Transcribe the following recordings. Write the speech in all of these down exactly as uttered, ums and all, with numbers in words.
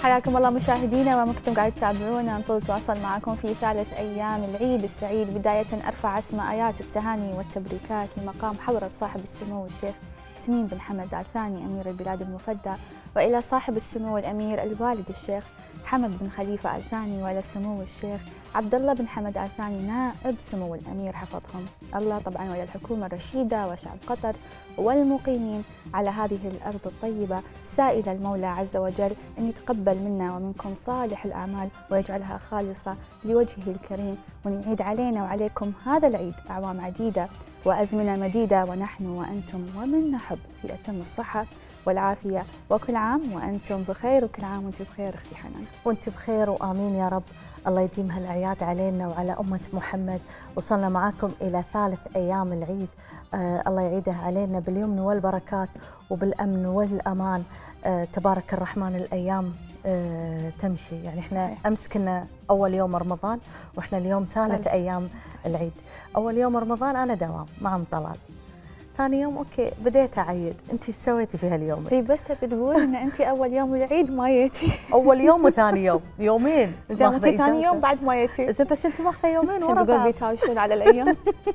حياكم الله مشاهدينا ومكتم قاعد تتابعونا، نطول التواصل معكم في ثالث أيام العيد السعيد. بداية أرفع أسمى آيات التهاني والتبريكات لمقام حضرة صاحب السمو الشيخ تميم بن حمد آل ثاني أمير البلاد المفدى، وإلى صاحب السمو الأمير الوالد الشيخ حمد بن خليفة آل ثاني، وإلى السمو الشيخ عبد الله بن حمد آل ثاني نائب سمو الأمير حفظهم الله طبعا، وإلى الحكومة الرشيدة وشعب قطر والمقيمين على هذه الأرض الطيبة، سائل المولى عز وجل أن يتقبل منا ومنكم صالح الأعمال ويجعلها خالصة لوجهه الكريم، وأن يعيد علينا وعليكم هذا العيد أعوام عديدة وأزمنة مديدة، ونحن وأنتم ومن نحب في أتم الصحة والعافية، وكل عام وأنتم بخير، وكل عام وأنت بخير أختي حنان. وأنت بخير وآمين يا رب. الله يديم هالأعياد علينا وعلى أمة محمد. وصلنا معكم إلى ثالث أيام العيد، آه الله يعيدها علينا باليمن والبركات وبالأمن والأمان. آه تبارك الرحمن. الأيام آه تمشي، يعني احنا صحيح. أمس كنا أول يوم رمضان وإحنا اليوم ثالث أيام العيد. أول يوم رمضان أنا دوام مع أم طلال، ثاني يوم اوكي بديت اعيد. انت ايش سويتي في هاليوم؟ هي بس بتقول ان انت اول يوم العيد ما جيتي. اول يوم وثاني يوم، يومين. زين انت ثاني يوم بعد ما جيتي. زين بس انت ماخذه يومين ورا بعض. بقول بيتهاوشون على الايام.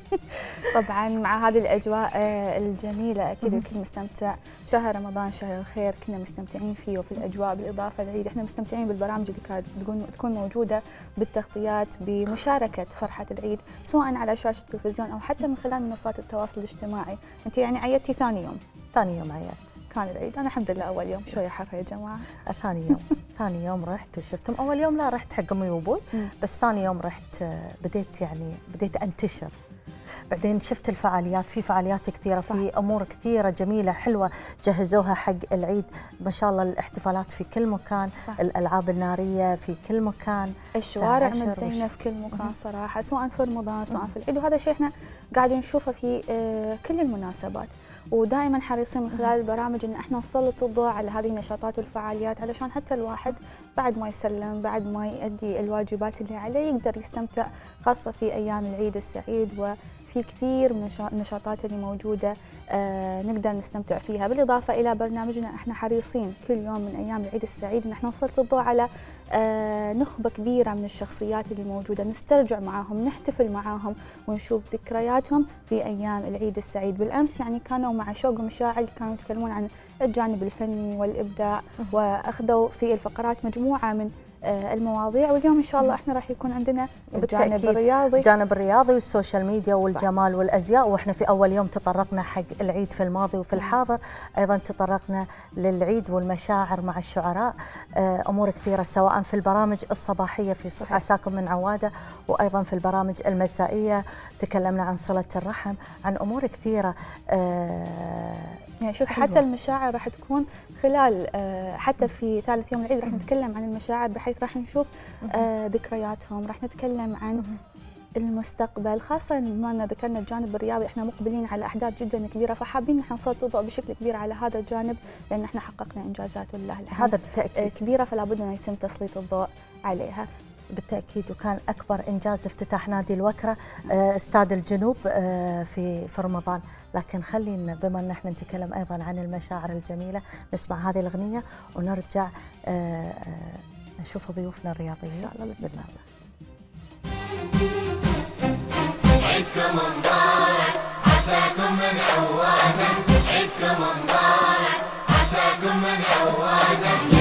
طبعا مع هذه الاجواء الجميله اكيد الكل مستمتع. شهر رمضان شهر الخير، كنا مستمتعين فيه وفي الاجواء، بالاضافه للعيد احنا مستمتعين بالبرامج اللي كانت تكون موجوده، بالتغطيات، بمشاركه فرحه العيد سواء على شاشه التلفزيون او حتى من خلال منصات التواصل الاجتماعي. انت يعني عيدتي ثاني يوم؟ ثاني يوم عيدت. كان العيد انا الحمد لله اول يوم شويه حر يا جماعه. ثاني يوم ثاني يوم رحت وشفتم. اول يوم لا رحت حق امي وابوي، بس ثاني يوم رحت بديت يعني بديت انتشر. بعدين شفت الفعاليات، في فعاليات كثيره، في امور كثيره جميله حلوه جهزوها حق العيد ما شاء الله. الاحتفالات في كل مكان، صح. الالعاب الناريه في كل مكان، الشوارع متزينه في كل مكان صراحه، سواء في رمضان سواء في العيد، وهذا شيء احنا قاعدين نشوفه في كل المناسبات، ودائما حريصين من خلال البرامج ان احنا نسلط الضوء على هذه النشاطات والفعاليات، علشان حتى الواحد بعد ما يسلم، بعد ما يؤدي الواجبات اللي عليه، يقدر يستمتع، خاصه في ايام العيد السعيد. وفي كثير من النشاطات اللي موجوده آه نقدر نستمتع فيها، بالاضافه الى برنامجنا احنا حريصين كل يوم من ايام العيد السعيد ان احنا نسلط الضوء على آه نخبه كبيره من الشخصيات اللي موجوده، نسترجع معاهم، نحتفل معاهم، ونشوف ذكرياتهم في ايام العيد السعيد. بالامس يعني كانوا مع شوق ومشاعل كانوا يتكلمون عن الجانب الفني والابداع، واخذوا في الفقرات مجموعه من المواضيع، واليوم ان شاء الله احنا راح يكون عندنا الجانب الرياضي، الجانب الرياضي والسوشيال ميديا والجمال صح. والازياء. واحنا في اول يوم تطرقنا حق العيد في الماضي وفي الحاضر، ايضا تطرقنا للعيد والمشاعر مع الشعراء، امور كثيره سواء في البرامج الصباحيه في عساكم من عواده، وايضا في البرامج المسائيه تكلمنا عن صله الرحم، عن امور كثيره. يعني شوف حتى المشاعر راح تكون خلال حتى في ثالث يوم العيد راح نتكلم عن المشاعر، بحيث راح نشوف ذكرياتهم، راح نتكلم عن المستقبل، خاصة بما أن ذكرنا الجانب الرياضي احنا مقبلين على أحداث جدا كبيرة، فحابين نحن نسلط الضوء بشكل كبير على هذا الجانب، لأن احنا حققنا إنجازات ولله الحمد هذا بالتأكيد كبيرة، فلا بد أن يتم تسليط الضوء عليها. بالتأكيد. وكان أكبر إنجاز افتتاح نادي الوكرة استاد الجنوب في في رمضان. لكن خلينا بما أن احنا نتكلم أيضا عن المشاعر الجميلة، نسمع هذه الأغنية ونرجع نشوف ضيوفنا الرياضيين إن شاء الله بإذن الله. عيدكم مبارك عساكم من عواده، عيدكم مبارك عساكم من عواده.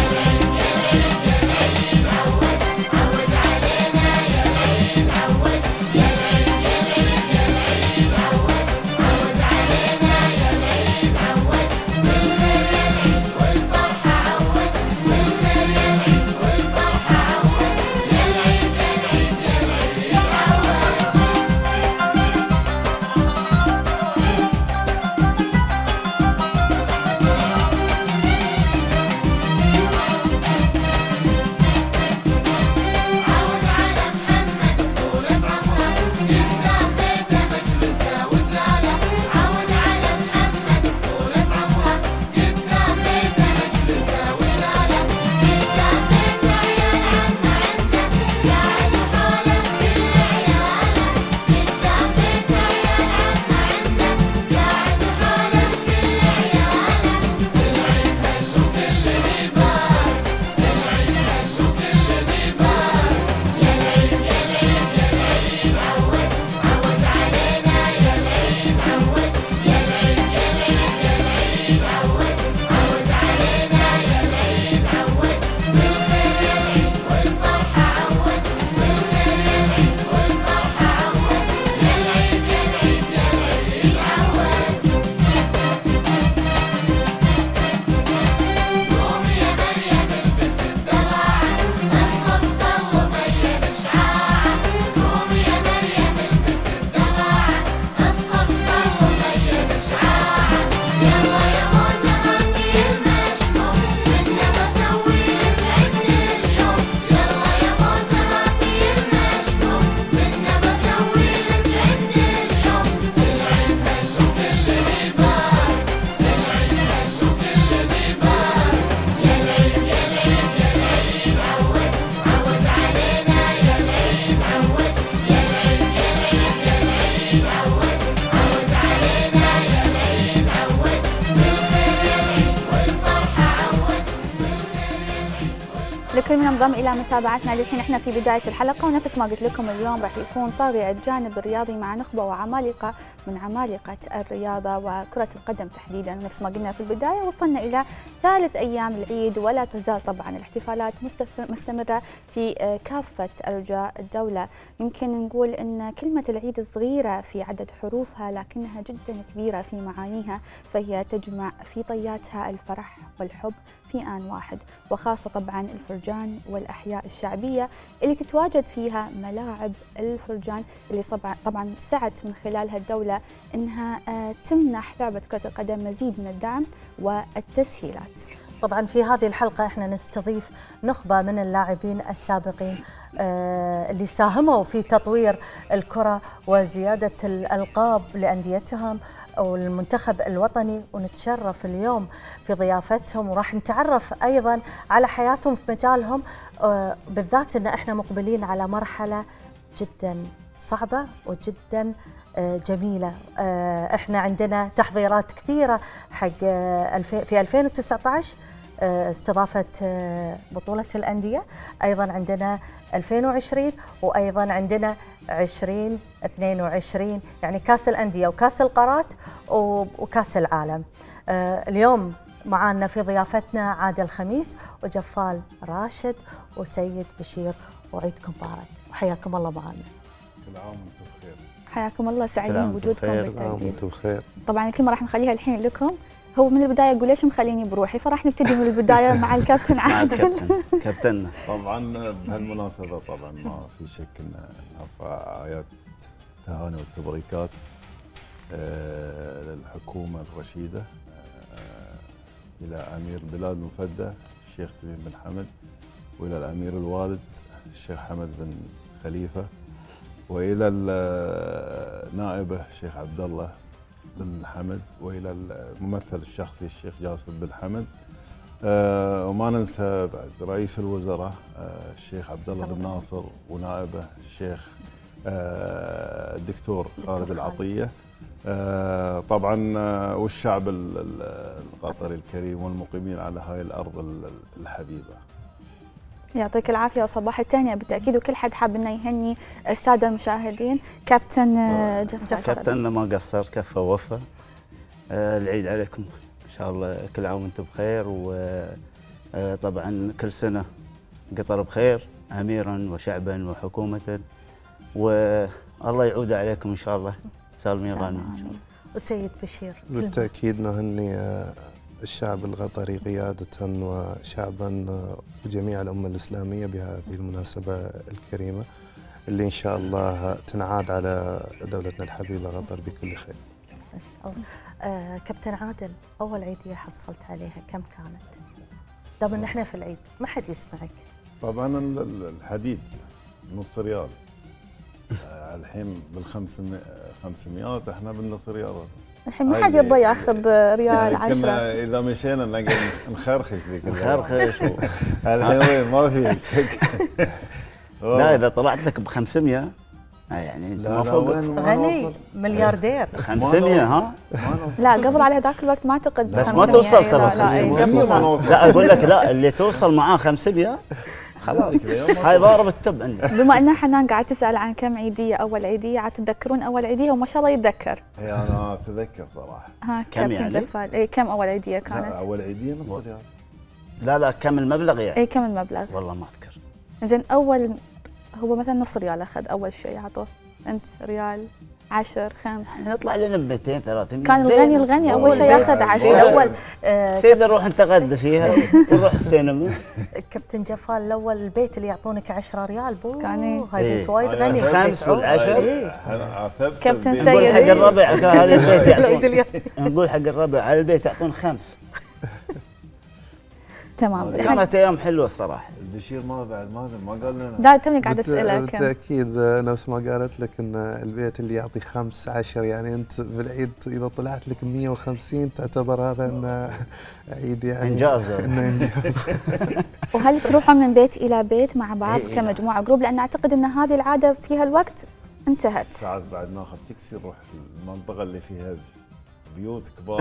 لكل من انضم الى متابعتنا للحين. احنا في بدايه الحلقه، ونفس ما قلت لكم اليوم راح يكون طاغي الجانب الرياضي مع نخبه وعمالقه من عمالقه الرياضه وكره القدم تحديدا. نفس ما قلنا في البدايه، وصلنا الى ثالث ايام العيد، ولا تزال طبعا الاحتفالات مستمره في كافه ارجاء الدوله. يمكن نقول ان كلمه العيد صغيره في عدد حروفها، لكنها جدا كبيره في معانيها، فهي تجمع في طياتها الفرح والحب في آن واحد، وخاصة طبعا الفرجان والأحياء الشعبية اللي تتواجد فيها ملاعب الفرجان، اللي طبعا سعت من خلالها الدولة أنها تمنح لعبة كرة القدم مزيد من الدعم والتسهيلات. طبعا في هذه الحلقة احنا نستضيف نخبة من اللاعبين السابقين اللي ساهموا في تطوير الكرة وزيادة الألقاب لأنديتهم والمنتخب الوطني، ونتشرف اليوم في ضيافتهم، وراح نتعرف أيضا على حياتهم في مجالهم، بالذات أن احنا مقبلين على مرحلة جدا صعبة وجدا جميلة. احنا عندنا تحضيرات كثيرة حق في ألفين وتسعة عشر استضافة بطولة الأندية، أيضا عندنا ألفين وعشرين، وأيضا عندنا عشرين اثنين وعشرين، يعني كاس الأندية وكاس القارات وكاس العالم. اليوم معانا في ضيافتنا عادل خميس وجفال راشد وسيد بشير، وعيدكم مبارك وحياكم الله معنا. كل عام وانتم بخير. حياكم الله، سعيدين بوجودكم بالتأكيد. وانتم بخير. طبعا الكلمة راح نخليها الحين لكم. هو من البداية يقول ليش مخليني بروحي، فراح نبتدي من البداية مع الكابتن عادل. الكابتن كابتننا. طبعا بهالمناسبة طبعا ما في شك ان نرفع آيات التهاني والتبريكات للحكومة الرشيدة إلى أمير بلاد مفدى الشيخ تميم بن حمد، وإلى الأمير الوالد الشيخ حمد بن خليفة، وإلى نائبه الشيخ عبد الله بن حمد، وإلى الممثل الشخصي الشيخ جاسم بن حمد، أه وما ننسى بعد رئيس الوزراء أه الشيخ عبد الله بن ناصر، ونائبه الشيخ أه الدكتور خالد العطية، أه طبعا أه والشعب القطري الكريم والمقيمين على هاي الأرض الحبيبة. يعطيك العافية وصباح التهنئة بالتأكيد، وكل حد حاب انه يهني السادة المشاهدين. كابتن جفال. كابتننا ما قصر، كفى ووفى. آه العيد عليكم ان شاء الله، كل عام وانتم بخير، وطبعا كل سنة قطر بخير، اميرا وشعبا وحكومة، والله يعود عليكم ان شاء الله سالمين غانمين. وسيد بشير. بالتأكيد نهني الشعب القطري قيادة وشعبا وجميع الأمة الإسلامية بهذه المناسبة الكريمة اللي إن شاء الله تنعاد على دولتنا الحبيبة قطر بكل خير. آه كابتن عادل، أول عيدية حصلت عليها كم كانت؟ دام إن إحنا في العيد ما حد يسمعك. طبعا الحديد نص ريال، آه الحين بالخمسمائة احنا بالنص ريال. الحين ما حد يرضى ياخذ ريال عشرة. كنا اذا مشينا نلقى نخرخش ذيك نخرخش. الحين وين ما في. لا اذا طلعت لك ب خمسمائة يعني لا لا وين غني ملياردير. خمسمائة ها؟ لا قبل على هذاك الوقت ما اعتقد. بس ما توصل ترى. لا, لا اقول لك لا، اللي توصل معاه خمسمائة خلاص هاي ضارب التب عندي. بما ان حنان قاعد تسال عن كم عيديه اول عيديه، عاد تتذكرون اول عيديه؟ وما شاء الله يتذكر. اي انا اتذكر صراحه. ها كم يعني؟ جفال اي كم اول عيديه كانت؟ لا اول عيديه نص ريال. لا لا كم المبلغ يعني؟ اي كم المبلغ؟ والله ما اذكر. زين اول هو مثلا نص ريال اخذ اول شيء عطوه، انت ريال عشر خمس نطلع لنا ب مئتين ثلاثمائة. كان الغني الغني اول شيء ياخذ عشرة. اول آه سيد نروح نتغدى فيها ونروح السينما. كابتن جفال الاول البيت اللي يعطونك عشرة ريال بو كان هاي بيت وايد غني. خمس والعشر. كابتن سيد نقول حق الربع هذا البيت يعطون، نقول حق الربع على البيت يعطون خمس. تمام. كانت ايام حلوه الصراحه. البشير ما بعد ما ما قال لنا. لا توني قاعد اسالك. بالتاكيد نفس ما قالت لك ان البيت اللي يعطي خمس عشر، يعني انت بالعيد اذا طلعت لك مئة وخمسين تعتبر هذا انه عيد يعني انجاز. انجاز. وهل تروحون من بيت الى بيت مع بعض كمجموعه جروب؟ لان اعتقد ان هذه العاده في هالوقت انتهت. ساعات بعد ناخذ تاكسي نروح المنطقه اللي فيها بيوت كبار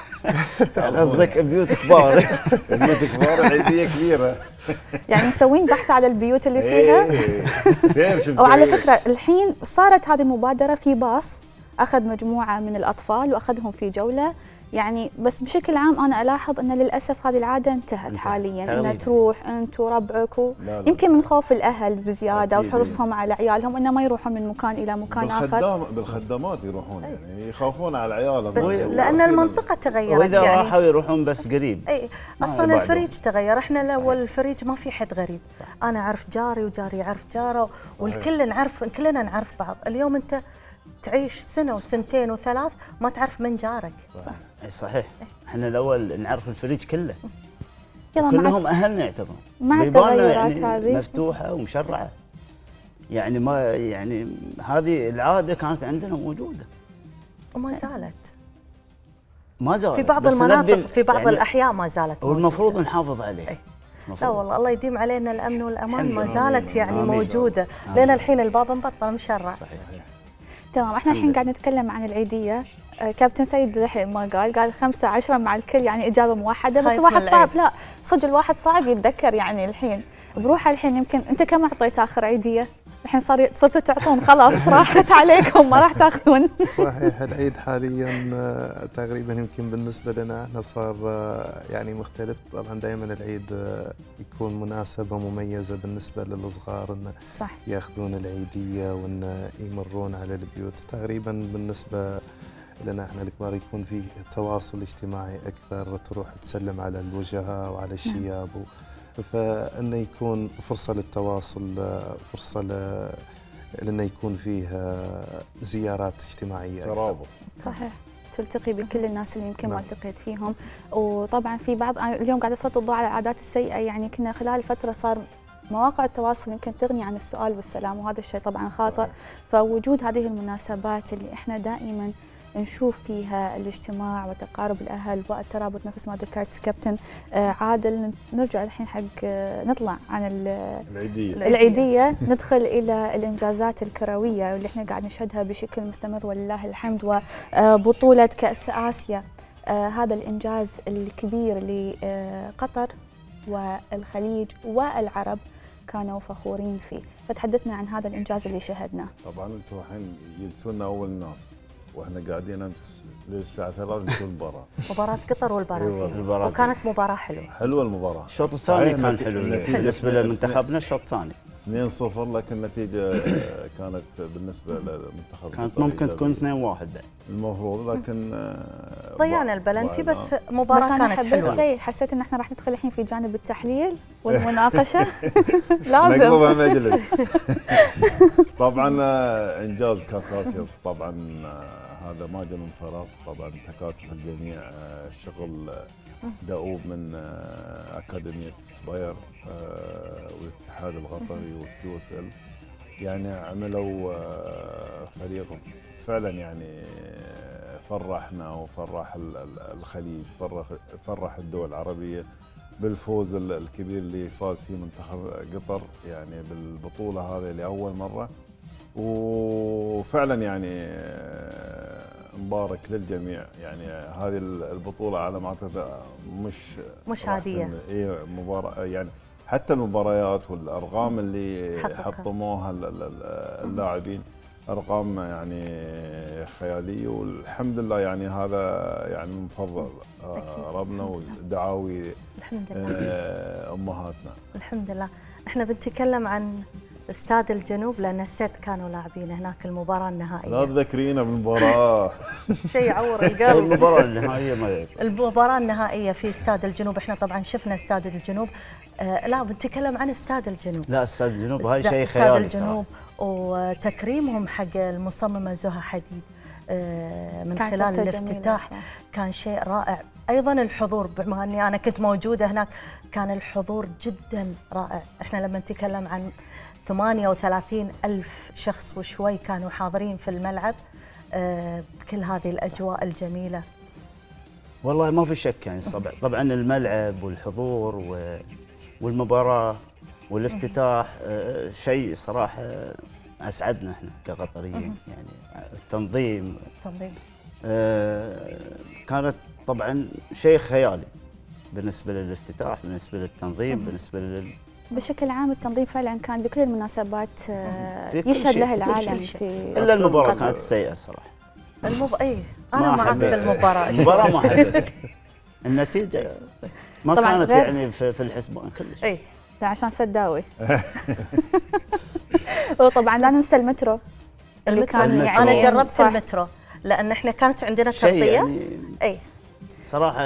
قصدك بيوت كبار. بيوت كبار عيديه كبيره. يعني مسوين بحث على البيوت اللي فيها. إيه، سير شو وعلى مسوي؟ فكره الحين صارت هذه المبادره في باص اخذ مجموعه من الاطفال واخذهم في جوله، يعني بس بشكل عام انا الاحظ ان للاسف هذه العاده انتهت انتهت. حاليا، تقريباً. ان تروح انت وربعك و... لا لا. يمكن من خوف الاهل بزياده أكيد. وحرصهم على عيالهم انه ما يروحون من مكان الى مكان اخر. بالخدام بالخدامات يروحون يعني يخافون على عيالهم. ب- يعني لان في- المنطقه تغيرت واذا يعني. راحوا يروحون بس قريب. اي ما اصلا يبعدون. الفريج تغير، احنا الاول الفريج ما في حد غريب، انا اعرف جاري وجاري يعرف جاره والكل نعرف، كلنا نعرف بعض. اليوم انت تعيش سنه وسنتين وثلاث ما تعرف من جارك. صح. اي صحيح. احنا الاول نعرف الفريج كله، يلا مع كلهم اهلنا يعتبرون. مع بيباننا التغيرات يعني هذه. مفتوحه ومشرعه. يعني ما يعني هذه العاده كانت عندنا موجوده. وما زالت ما زالت في بعض بس المناطق، نبي في بعض يعني الاحياء ما زالت والمفروض موجودة. نحافظ عليه. أي. لا المفروض. والله الله يديم علينا الامن والامان، الحمد ما لله. زالت يعني آمين. موجوده آمين. لين الحين الباب مبطل مشرع. صحيح. تمام. احنا الحين قاعد نتكلم عن العيديه. آه، كابتن سيد الحين ما قال قال خمسة عشرة مع الكل، يعني اجابه موحده، بس خايف الواحد من صعب. العيد. لا صدق الواحد صعب يتذكر يعني الحين بروحه. الحين يمكن انت كم اعطيت اخر عيديه؟ الحين صار صرتوا تعطون خلاص راحت عليكم ما راح تاخذون. صحيح. العيد حاليا آه، تقريبا يمكن بالنسبه لنا احنا صار آه، يعني مختلف. طبعا دائما العيد آه، يكون مناسبه مميزه بالنسبه للصغار انه صح. ياخذون العيديه وان يمرون على البيوت. تقريبا بالنسبه لنا احنا الكبار يكون فيه تواصل اجتماعي اكثر، تروح تسلم على الوجهاء وعلى الشياب و... فانه يكون فرصه للتواصل، فرصه ل... لانه يكون فيه زيارات اجتماعيه أكثر. ترابط. صحيح. تلتقي بكل الناس اللي يمكن ما نعم. التقيت فيهم. وطبعا في بعض أنا اليوم قاعده اسلط الضوء على العادات السيئه، يعني كنا خلال فتره صار مواقع التواصل يمكن تغني عن السؤال والسلام، وهذا الشيء طبعا خاطئ. صحيح. فوجود هذه المناسبات اللي احنا دائما نشوف فيها الاجتماع وتقارب الاهل والترابط نفس ما ذكرت كابتن آه عادل. نرجع الحين حق آه نطلع عن ال- العيديه. العيديه ندخل الى الانجازات الكرويه واللي احنا قاعد نشهدها بشكل مستمر ولله الحمد، وبطوله كاس اسيا. آه هذا الانجاز الكبير لقطر والخليج والعرب كانوا فخورين فيه، فتحدثنا عن هذا الانجاز اللي شهدناه. طبعا انتم الحين جبتوا لنا اول ناس واحنا قاعدين امس للساعه ثلاثة نشوف المباراه. مباراه قطر والبرازيل أيوة، البرازيل. وكانت مباراه حلوه. حلوه المباراه. الشوط الثاني صحيح، كان النتي- حلو النتيجة بالنسبه اثنين- لمنتخبنا. الشوط الثاني اثنين صفر، لكن النتيجه كانت بالنسبه للمنتخب كانت قطر ممكن تكون إيجابية. اثنين واحد بعد. المفروض، لكن آه، ضيعنا ضاع- البلنتي ضاع بس الآن. مباراه بس انا كانت حبيت حلوه. شيء، حسيت ان احنا راح ندخل الحين في جانب التحليل والمناقشه. لازم. نقلبها مجلس. طبعا آه، انجاز كاس اسيا طبعا آه، هذا ما جاء من فراغ. طبعا تكاتف الجميع، آه، شغل آه، دؤوب من آه، اكاديميه سباير آه، والاتحاد القطري والكيو اس ال، يعني عملوا آه، فريق فعلا يعني فرحنا وفرح ال- ال- الخليج، فرح فرح الدول العربيه بالفوز ال- الكبير اللي فاز فيه منتخب قطر يعني بالبطوله هذه لاول مره. وفعلا يعني آه، مبارك للجميع. يعني هذه البطوله على ما اعتقد مش مش راح عادية. تن- اي مباراه يعني حتى المباريات والارقام اللي حققها. حطموها ال- ال- ال- اللاعبين ارقام يعني خياليه، والحمد لله يعني هذا يعني من فضل آه، أكيد. ربنا ودعاوي الحمد لله. آه، امهاتنا. الحمد لله. احنا بنتكلم عن استاد الجنوب لان الست كانوا لاعبين هناك المباراه لا النهائيه. تذكرينا بالمباراه. شيء يعور القلب. المباراه النهائيه ما يعرف. المباراة النهائية في استاد الجنوب، احنا طبعا شفنا استاد الجنوب. آه لا بنتكلم عن استاد الجنوب. لا استاد الجنوب هاي است- شيء استاد خيالي الجنوب صراحه. وتكريمهم حق المصممة زهى حديد آه من كانت خلال لفتة جميلة، الافتتاح صح. كان شيء رائع. ايضا الحضور، بما اني انا كنت موجودة هناك كان الحضور جدا رائع. احنا لما نتكلم عن ثمانية وثلاثين ألف شخص وشوي كانوا حاضرين في الملعب آه بكل هذه الأجواء الجميلة. والله ما في شك يعني طبعا طبعا الملعب والحضور و- والمباراه والافتتاح آه، شيء صراحه اسعدنا احنا كقطريين. يعني التنظيم تنظيم. آه، كانت طبعا شيء خيالي بالنسبه للافتتاح، بالنسبه للتنظيم، بالنسبه لل بشكل عام التنظيم فعلا كان بكل المناسبات آه، في كل يشهد شيء، له في كل العالم شيء. في الا المباراه قطر. كانت سيئه صراحه. المب... اي انا ما معك حبيت. بالمباراه. المباراه ما حبيتها. النتيجه ما طبعاً كانت غير- يعني في, في الحسبان كلش. اي لا عشان سداوي. وطبعا لا ننسى المترو اللي المترو. كان المترو. يعني انا جربت صح. المترو لان احنا كانت عندنا شيء تغطيه. يعني اي صراحه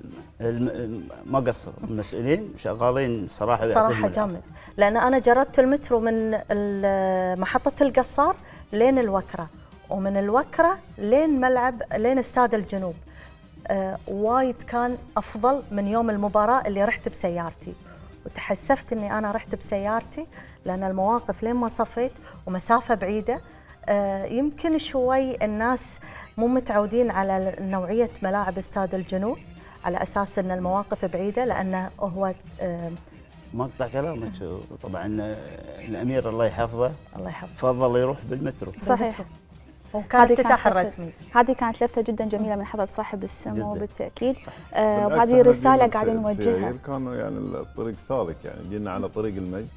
الم- ما قصروا المسؤولين شغالين صراحه صراحه يعطيهم العافية. جامد، لان انا جربت المترو من ال- محطه القصار لين الوكره، ومن الوكره لين ملعب لين استاد الجنوب. آه وايد كان افضل من يوم المباراه اللي رحت بسيارتي، وتحسفت اني انا رحت بسيارتي لان المواقف لين ما صفيت ومسافه بعيده. آه يمكن شوي الناس مو متعودين على نوعيه ملاعب استاد الجنوب على اساس ان المواقف بعيده، لانه هو آه ما اقطع كلامك، طبعا الامير الله يحفظه الله يحفظه فضل يروح بالمترو. صحيح. وكان هذه افتتاح كانت الرسمي. هذه كانت لفتة جدا جميلة من حضرة صاحب السمو جداً. بالتأكيد. صح. آه بالعكس وهذه إحنا رسالة جينا قاعدين بس- نوجهها. بسيايير كانوا يعني الطريق سالك، يعني جينا على طريق المجد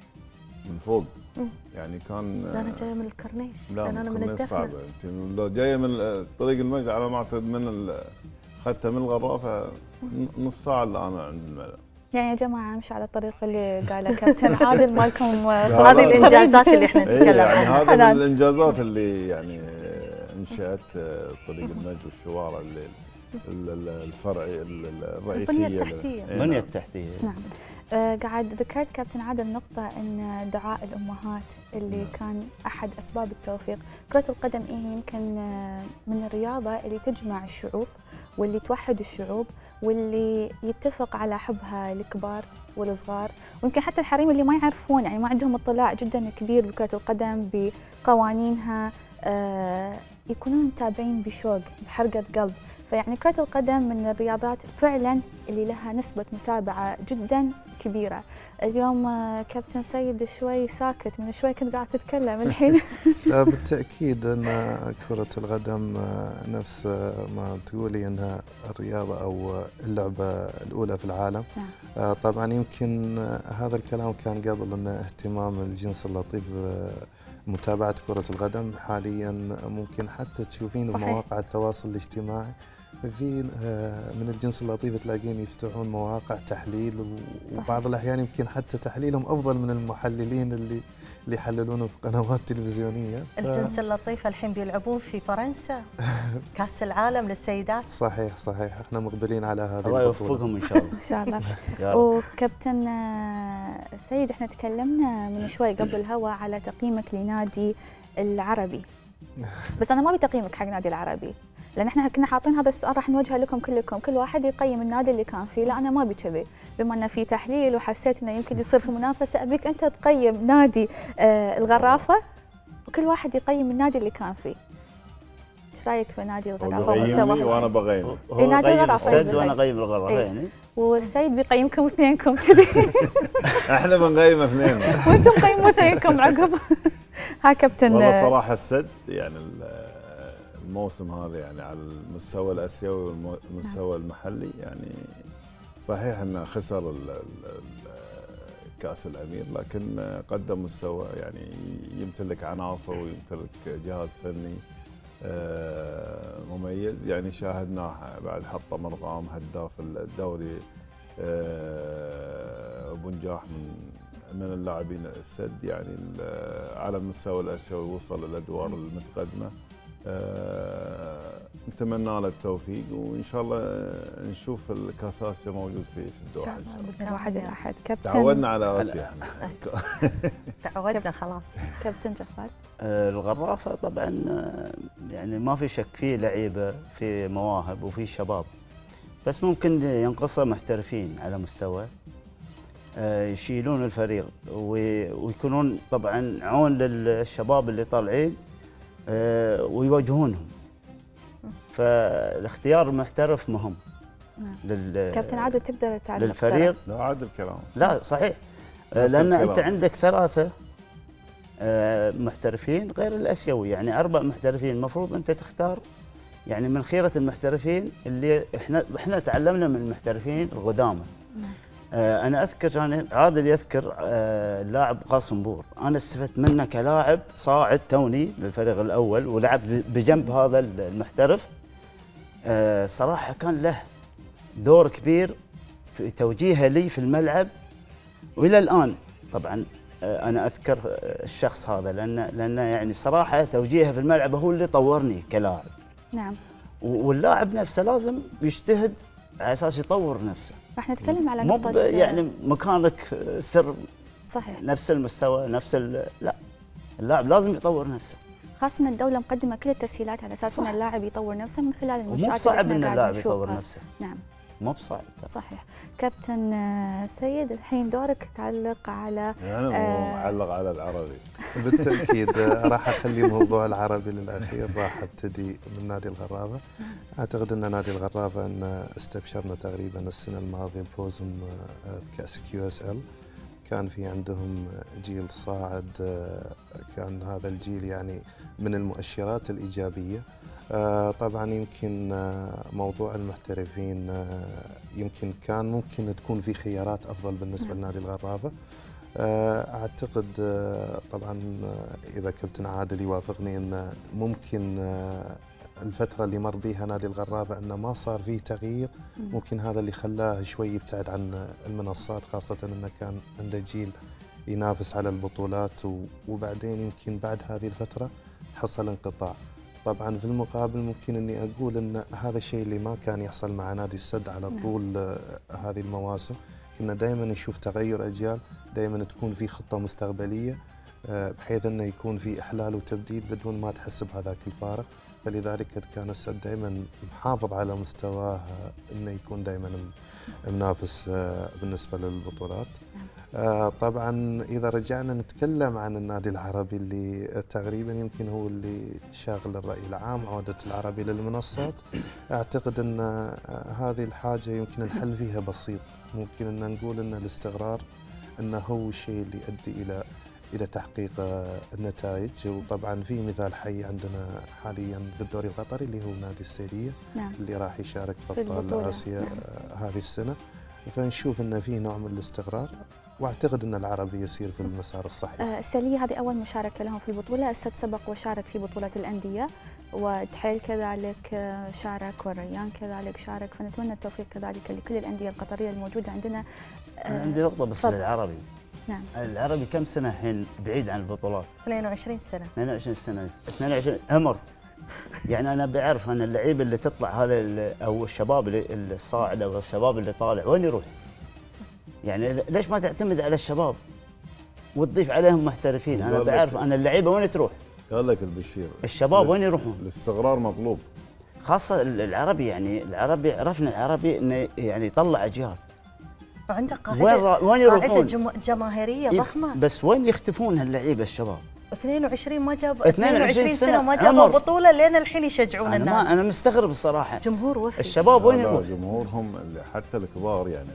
من فوق. مم. يعني كان لا انا جايه من الكورنيش، لا لان انا من الكورنيش الدخله. صعبة. انت لو جايه من طريق المجد على ما اعتقد من ال- اخذتها من الغرافه نص ساعه الا انا عند الملعب. يعني يا جماعة امشوا على الطريق اللي قاله كابتن عادل مالكم. هذه الانجازات اللي احنا إيه، نتكلم يعني عنها. هذا حنان. من الانجازات اللي يعني انشات طريق المجد والشوارع اللي ال- ال- الفرعي ال- ال- الرئيسيه. البنية التحتية. إيه، البنيه نعم. التحتيه. نعم. آه قاعد ذكرت كابتن عادل نقطة ان دعاء الامهات اللي نعم. كان احد اسباب التوفيق. كرة القدم هي يمكن آه، من الرياضة اللي تجمع الشعوب واللي توحد الشعوب واللي يتفق على حبها الكبار والصغار، ويمكن حتى الحريم اللي ما يعرفون يعني ما عندهم اطلاع جدا كبير بكرة القدم بقوانينها آه يكونون متابعين بشوق بحرقة قلب. فيعني كرة القدم من الرياضات فعلا اللي لها نسبة متابعة جدا كبيرة. اليوم آه، كابتن سيد شوي ساكت، من شوي كنت قاعد تتكلم الحين. لا بالتأكيد أن كرة القدم نفس ما تقولي أنها الرياضة أو اللعبة الأولى في العالم. نعم. طبعا يمكن هذا الكلام كان قبل أن اهتمام الجنس اللطيف متابعة كرة القدم. حاليا ممكن حتى تشوفين صحيح. بمواقع التواصل الاجتماعي في من الجنس اللطيف تلاقين يفتحون مواقع تحليل، صحيح. وبعض الأحيان يمكن حتى تحليلهم أفضل من المحللين اللي اللي يحللونه في قنوات تلفزيونية. ف- الجنس اللطيف الحين بيلعبون في فرنسا كاس العالم للسيدات. صحيح صحيح، احنا مقبلين على هذه الله البطولة. يوفقهم ان شاء الله. ان شاء الله. يا رب. وكابتن آه، سيد احنا تكلمنا من شوي قبل الهوا على تقييمك لنادي العربي، بس انا ما ابي تقييمك حق نادي العربي لان احنا كنا حاطين هذا السؤال راح نوجهه لكم كلكم، كل واحد يقيم النادي اللي كان فيه. لا انا ما ابي كذي، بما انه في تحليل وحسيت انه يمكن يصير في منافسه ابيك انت تقيم نادي آه الغرافه وكل واحد يقيم النادي اللي كان فيه. ايش رايك في نادي هو الغرافه بيقيمني ومستواه؟ وانا بغيمه. هو إيه، نادي يقيم الغرفة السد يقيم. وانا اقيم الغرفه إيه. يعني. والسيد بيقيمكم اثنينكم كذي. احنا بنغيم اثنين. وانتم قيموا اثنينكم عقب. ها كابتن والله صراحه السد يعني ال- الموسم هذا يعني على المستوى الاسيوي والمستوى المحلي يعني صحيح انه خسر ال- ال- ال- كاس الامير، لكن قدم مستوى يعني يمتلك عناصر ويمتلك جهاز فني آه، مميز. يعني شاهدناه بعد حطم ارقام هداف الدوري آه، ابو نجاح من من اللاعبين السد يعني ال- على المستوى الاسيوي وصل الادوار المتقدمه. آه، نتمنى له التوفيق وان شاء الله نشوف الكاس اسيا موجود في في الدوحه ان شاء الله. باذن الواحد الاحد. كابتن تعودنا على اسيا احنا. تعودنا خلاص. كابتن جفار. آه، الغرافه طبعا آه، يعني ما في شك فيه لعيبه، في مواهب وفي شباب، بس ممكن ينقصه محترفين على مستوى آه، يشيلون الفريق وي- ويكونون طبعا عون للشباب اللي طالعين آه، ويواجهونهم. فالاختيار المحترف مهم. نعم. لل كابتن عادل تقدر تعلق للفريق. لا عادل كلام. لا صحيح، آه، نفس لان الكلام. انت عندك ثلاثه آه، محترفين غير الاسيوي، يعني اربع محترفين. المفروض انت تختار يعني من خيره المحترفين اللي احنا احنا تعلمنا من المحترفين القدامى. آه انا اذكر كان عادل يذكر آه اللاعب قاسم بور، انا استفدت منه كلاعب صاعد توني للفريق الاول ولعب بجنب هذا المحترف. آه صراحه كان له دور كبير في توجيهه لي في الملعب، والى الان طبعا آه انا اذكر الشخص هذا لان لان يعني صراحه توجيهه في الملعب هو اللي طورني كلاعب. نعم. واللاعب نفسه لازم يجتهد على اساس يطور نفسه. راح نتكلم على مو نقطة يعني مكانك سر صحيح نفس المستوى نفس لا، اللاعب لازم يطور نفسه. خاصة ان الدولة مقدمة كل التسهيلات على اساس ان اللاعب يطور نفسه من خلال المنشآت. مو بصعب ان اللاعب يطور نفسه. نعم. مو بصعب. صحيح. كابتن سيد الحين دورك تعلق على يعني آه معلق على العربي. بالتأكيد راح أخلي موضوع العربي للأخير، راح أبتدي من نادي الغرابة. أعتقد أن نادي الغرابة أن استبشرنا تقريبا السنة الماضية بفوزهم بكأس كيو اس ال. كان في عندهم جيل صاعد، كان هذا الجيل يعني من المؤشرات الإيجابية. طبعا يمكن موضوع المحترفين يمكن كان ممكن تكون في خيارات أفضل بالنسبة لنادي الغرابة. أعتقد طبعا إذا كابتن عادل يوافقني أن ممكن الفترة اللي مر بها نادي الغرابة أنه ما صار فيه تغيير، ممكن هذا اللي خلاه شوي يبتعد عن المنصات، خاصة أنه كان عنده جيل ينافس على البطولات، وبعدين يمكن بعد هذه الفترة حصل انقطاع. طبعا في المقابل ممكن أني أقول أن هذا الشيء اللي ما كان يحصل مع نادي السد على طول هذه المواسم. كنا دائما نشوف تغير أجيال، دائما تكون في خطة مستقبلية بحيث أنه يكون في إحلال وتبديد بدون ما تحس بهذاك الفارق. فلذلك كان السد دائما محافظ على مستواه انه يكون دائما منافس بالنسبه للبطولات. طبعا اذا رجعنا نتكلم عن النادي العربي اللي تقريبا يمكن هو اللي شاغل الراي العام، عوده العربي للمنصات، اعتقد ان هذه الحاجه يمكن الحل فيها بسيط. ممكن ان نقول ان الاستقرار انه هو الشيء اللي يؤدي الى الى تحقيق النتائج. وطبعا في مثال حي عندنا حاليا في الدوري القطري اللي هو نادي السيديه. نعم. اللي راح يشارك في ابطال اسيا. نعم. هذه السنه. فنشوف ان في نوع من الاستقرار، واعتقد ان العربي يسير في المسار الصحيح. آه السيديه هذه اول مشاركه لهم في البطوله، السد سبق وشارك في بطوله الانديه، ودحيل كذلك شارك، والريان كذلك شارك، فنتمنى التوفيق كذلك لكل الانديه القطريه الموجوده عندنا. آه عندي نقطه بس فضل. للعربي. نعم. العربي كم سنه الحين بعيد عن البطولات؟ اثنين وعشرين سنه. اثنين وعشرين سنه، اثنين وعشرين عمر. يعني انا بعرف ان اللعيبه اللي تطلع هذا او الشباب اللي الصاعد او الشباب اللي طالع وين يروح؟ يعني ليش ما تعتمد على الشباب وتضيف عليهم محترفين؟ انا بعرف ان اللعيبه وين تروح؟ قال لك البشير الشباب وين يروحون؟ الاستقرار مطلوب، خاصه العربي. يعني العربي عرفنا العربي انه يعني يطلع اجيال، وعنده قاعده وين را... وين يروحون؟ جم... جماهيريه ضخمه. بس وين يختفون هاللعيبه الشباب؟ اثنين وعشرين ما جاب اثنين وعشرين سنه ما جابوا بطوله لين الحين يشجعون الناس. انا, أنا مستغرب الصراحه. جمهور وفي. الشباب وين يروح؟ جمهورهم حتى الكبار. يعني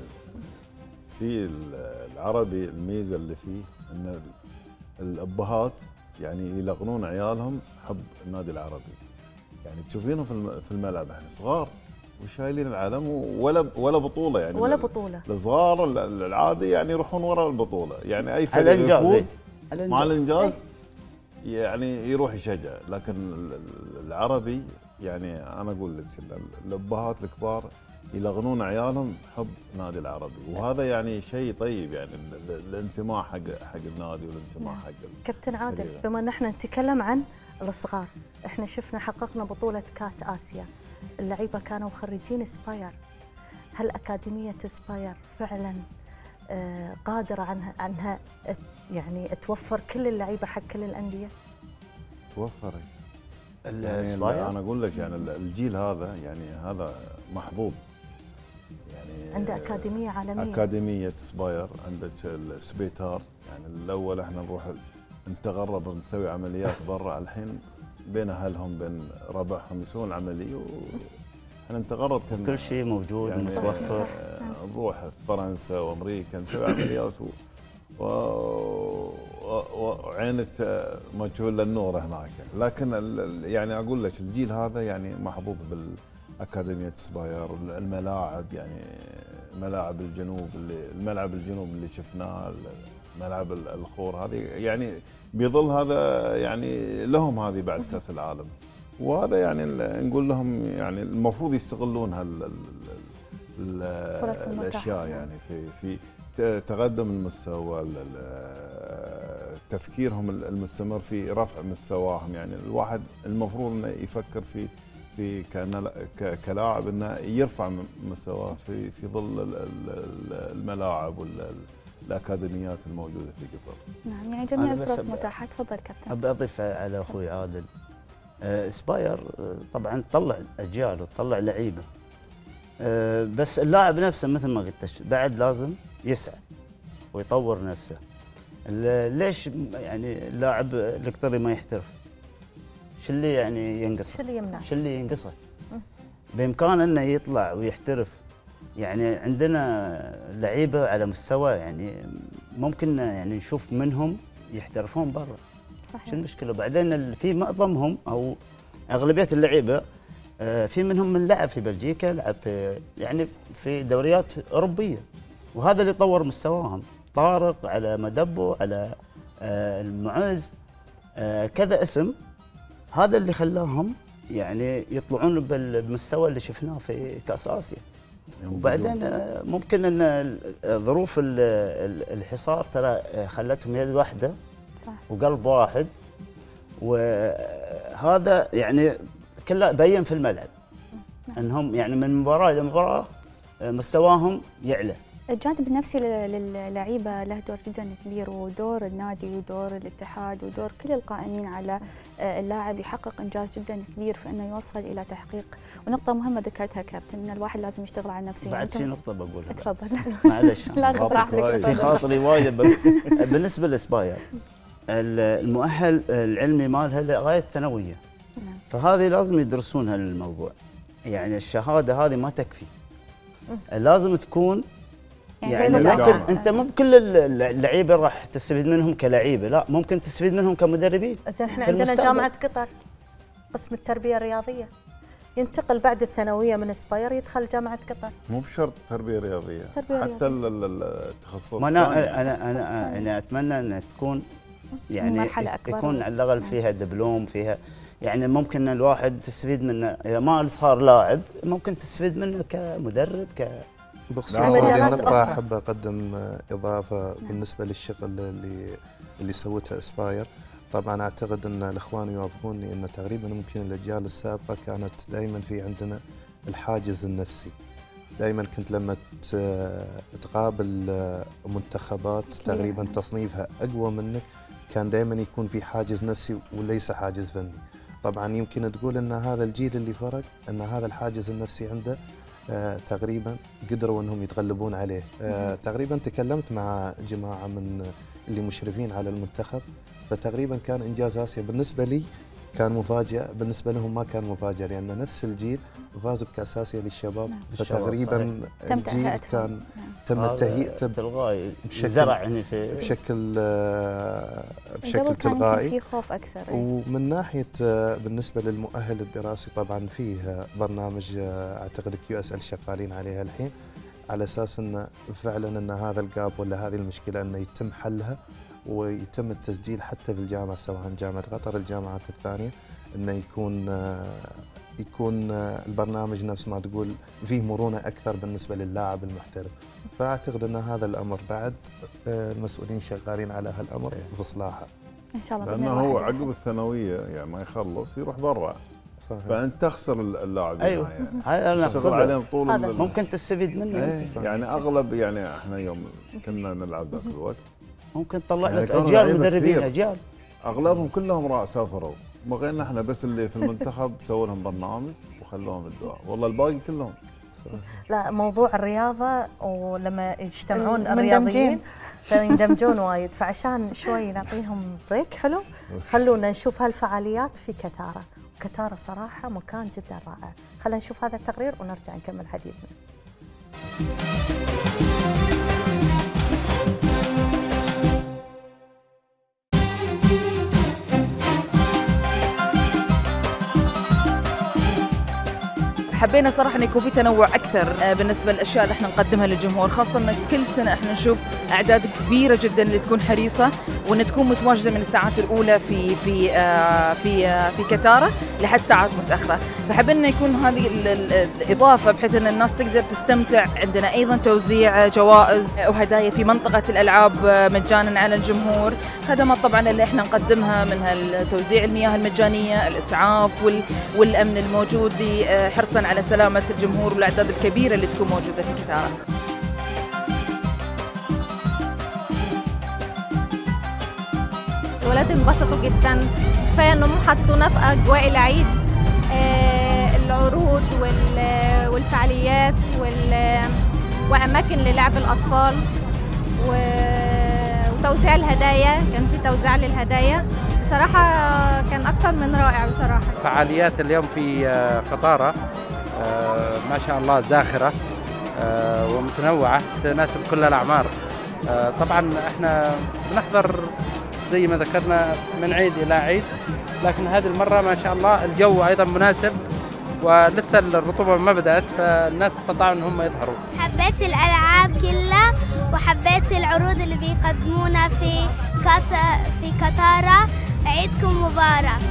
في العربي الميزه اللي فيه ان الابهات يعني يلقنون عيالهم حب النادي العربي. يعني تشوفينهم في الملعب احنا صغار وشايلين العلم ولا ولا بطوله. يعني ولا بطوله. الصغار العادي يعني يروحون وراء البطوله. يعني اي فريق يفوز مع الانجاز يعني يروح يشجع. لكن العربي يعني انا اقول لك الابهات الكبار يلغنون عيالهم حب نادي العربي، وهذا يعني شيء طيب. يعني الانتماء حق حق النادي والانتماء حق كابتن عادل، بما ان احنا نتكلم عن الصغار، احنا شفنا حققنا بطوله كاس اسيا، اللعيبه كانوا خريجين سباير. هل اكاديميه سباير فعلا قادره عنها عنها يعني توفر كل اللعيبه حق كل الانديه؟ توفر يعني انا اقول لك يعني الجيل هذا يعني هذا محظوظ. يعني عنده اكاديميه عالميه، اكاديميه سباير، عندك السبيتار. يعني الاول احنا نروح نتغرب نسوي عمليات برا، الحين بين اهلهم بين ربعهم يسوون العمليه واحنا نتغرب. كان كل شيء موجود يعني متوفر. نروح فرنسا وامريكا نسوي عمليات و... وعينة مجهول للنور هناك، لكن يعني اقول لك الجيل هذا يعني محظوظ بالاكاديميه سباير، الملاعب يعني ملاعب الجنوب اللي الملعب الجنوب اللي شفناه، ملعب الخور هذه يعني بظل هذا يعني لهم هذه بعد كاس العالم، وهذا يعني نقول لهم يعني المفروض يستغلون هال الاشياء يعني في في تقدم المستوى، تفكيرهم المستمر في رفع مستواهم. يعني الواحد المفروض انه يفكر في في كلاعب انه يرفع مستواه في في ظل الملاعب والاكاديميات الموجوده في قطر. نعم، يعني جميع الفرص متاحه. تفضل كابتن. ابي اضيف على اخوي عادل، سباير طبعا تطلع اجيال وتطلع لعيبه، بس اللاعب نفسه مثل ما قلت بعد لازم يسعى ويطور نفسه. ليش يعني اللاعب القطري ما يحترف؟ شو اللي يعني ينقصه؟ شو اللي يمنع؟ شو اللي ينقصه؟ بامكانه انه يطلع ويحترف. يعني عندنا لعيبه على مستوى يعني ممكن يعني نشوف منهم يحترفون برا. صحيح. شو المشكله؟ بعدين في معظمهم او اغلبيه اللعيبه في منهم من لعب في بلجيكا، لعب في يعني في دوريات اوروبيه، وهذا اللي طور مستواهم. طارق، على مدبو، على المعز، كذا اسم، هذا اللي خلاهم يعني يطلعون بالمستوى اللي شفناه في كاس اسيا. وبعدين ممكن ان ظروف الحصار ترى خلتهم يد واحده صح. وقلب واحد، وهذا يعني كله بين في الملعب انهم يعني من مباراه لمباراه مستواهم يعلى. الجانب النفسي للعيبه له دور جدا كبير، ودور النادي ودور الاتحاد ودور كل القائمين على اللاعب يحقق انجاز جدا كبير في انه يوصل الى تحقيق. ونقطه مهمه ذكرتها كابتن، ان الواحد لازم يشتغل على نفسه. بعد في نقطه بقولها. تفضل. معلش لا تفضل. في خاطري وايد. بالنسبه للسباير المؤهل العلمي مالها لغايه الثانويه، فهذه لازم يدرسون هالموضوع. يعني الشهاده هذه ما تكفي، لازم تكون يعني, يعني ممكن انت مو بكل اللعيبه راح تستفيد منهم كلعيبه، لا ممكن تستفيد منهم كمدربين. زين احنا عندنا جامعه قطر قسم التربيه الرياضيه، ينتقل بعد الثانويه من سباير يدخل جامعه قطر. مو بشرط تربيه رياضيه، تربية حتى التخصصات. ما انا انا انا انا اتمنى ان تكون يعني مرحله اكبر، يكون على الاقل فيها دبلوم، فيها يعني ممكن الواحد تستفيد منه. اذا ما صار لاعب ممكن تستفيد منه كمدرب. ك بخصوص هذه النقطة أحب أقدم إضافة بالنسبة للشغل اللي اللي سوته اسباير. طبعا أعتقد أن الإخوان يوافقوني أن تقريبا ممكن الأجيال السابقة كانت دائما في عندنا الحاجز النفسي. دائما كنت لما تقابل منتخبات تقريبا تصنيفها أقوى منك كان دائما يكون في حاجز نفسي وليس حاجز فني. طبعا يمكن تقول أن هذا الجيل اللي فرق أن هذا الحاجز النفسي عنده آه تقريبا قدروا انهم يتغلبون عليه. آه تقريبا تكلمت مع جماعه من اللي مشرفين على المنتخب، فتقريبا كان انجاز اسيا بالنسبه لي كان مفاجئ، بالنسبه لهم ما كان مفاجئ، لان نفس الجيل فاز بكاس اسيا للشباب. نعم. فتقريبا الجيل كان تم تهيئته تلغائي زرع يعني في بشكل آه بشكل تلغائي. في خوف اكثر. ومن ناحيه آه بالنسبه للمؤهل الدراسي طبعا فيه برنامج آه اعتقد كيو اس ال شغالين عليها الحين، على اساس انه فعلا ان هذا الجاب ولا هذه المشكله انه يتم حلها ويتم التسجيل حتى في الجامعه سواء جامعه قطر الجامعات الثانيه، انه يكون آه يكون البرنامج نفس ما تقول فيه مرونة أكثر بالنسبة للاعب المحترف. فأعتقد أن هذا الأمر بعد المسؤولين شغالين على هالأمر في إصلاحه إن شاء الله. لأنه هو عقب الثانوية يعني ما يخلص يروح برا، فأنت تخسر اللاعب. أيوه هذا أنا أقصد. طول ممكن تستفيد منه. ايه يعني أغلب يعني إحنا يوم كنا نلعب ذاك الوقت ممكن تطلع لك يعني أجيال مدربين، أجيال أغلبهم كلهم راح سافروا، بقينا احنا بس اللي في المنتخب سووا لهم برنامج وخلوهم الدعاء، والله الباقي كلهم. لا موضوع الرياضه ولما يجتمعون الرياضيين فيندمجون وايد، فعشان شوي نعطيهم بريك حلو خلونا نشوف هالفعاليات في كتاره. كتاره صراحه مكان جدا رائع. خلينا نشوف هذا التقرير ونرجع نكمل حديثنا. حبينا صراحة أن يكون في تنوع أكثر بالنسبة للأشياء اللي احنا نقدمها للجمهور، خاصة أن كل سنة احنا نشوف أعداد كبيرة جدا اللي تكون حريصة وأن تكون متواجدة من الساعات الأولى في في في في كتارة لحد ساعات متأخرة، فحبينا يكون هذه الإضافة بحيث أن الناس تقدر تستمتع. عندنا أيضا توزيع جوائز وهدايا في منطقة الألعاب مجانا على الجمهور، خدمات طبعا اللي احنا نقدمها منها توزيع المياه المجانية، الإسعاف والأمن الموجود حرصا على سلامة الجمهور والأعداد الكبيرة اللي تكون موجودة في كتارة. الولاد انبسطوا جدا، كفايه انهم حطونا في اجواء العيد، آه العروض والفعاليات واماكن للعب الاطفال وتوزيع الهدايا، كان في توزيع للهدايا بصراحه كان اكتر من رائع بصراحه. فعاليات اليوم في قطاره آه ما شاء الله زاخره آه ومتنوعه تناسب كل الاعمار. آه طبعا احنا بنحضر زي ما ذكرنا من عيد إلى عيد، لكن هذه المرة ما شاء الله الجو أيضا مناسب ولسه الرطوبة ما بدأت، فالناس استطاعوا أن هم يظهروا. حبيت الألعاب كلها وحبيت العروض اللي بيقدمونا في في كتارة. عيدكم مبارك.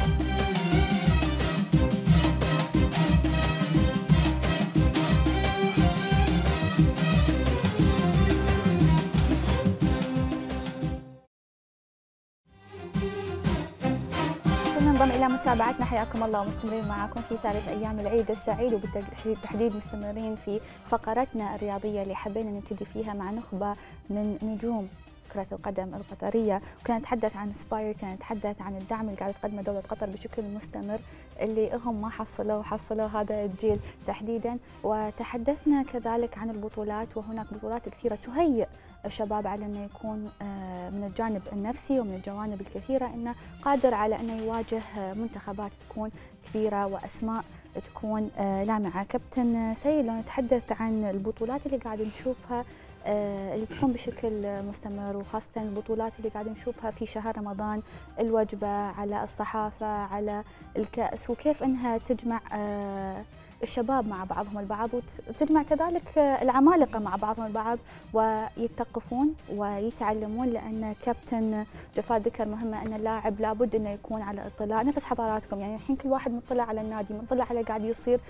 ننضم إلى متابعتنا، حياكم الله ومستمرين معكم في ثالث أيام العيد السعيد، وبالتحديد مستمرين في فقرتنا الرياضية اللي حبينا نبتدي فيها مع نخبة من نجوم كرة القدم القطرية، وكانت نتحدث عن سباير، كانت نتحدث عن الدعم اللي قاعدة تقدمه دولة قطر بشكل مستمر اللي هم ما حصلوه وحصلوا هذا الجيل تحديدا، وتحدثنا كذلك عن البطولات، وهناك بطولات كثيرة تهيئ الشباب على انه يكون من الجانب النفسي ومن الجوانب الكثيره انه قادر على انه يواجه منتخبات تكون كبيره واسماء تكون لامعه. كابتن سيد، لو نتحدث عن البطولات اللي قاعد نشوفها اللي تكون بشكل مستمر، وخاصه البطولات اللي قاعد نشوفها في شهر رمضان، الوجبه على الصحافه على الكأس، وكيف انها تجمع الشباب مع بعضهم البعض وتجمع كذلك العمالقة مع بعضهم البعض ويتثقفون ويتعلمون، لأن كابتن جفاد ذكر مهمة أن اللاعب لابد أنه يكون على اطلاع نفس حضاراتكم. يعني الحين كل واحد مطلع على النادي، مطلع على قاعد يصير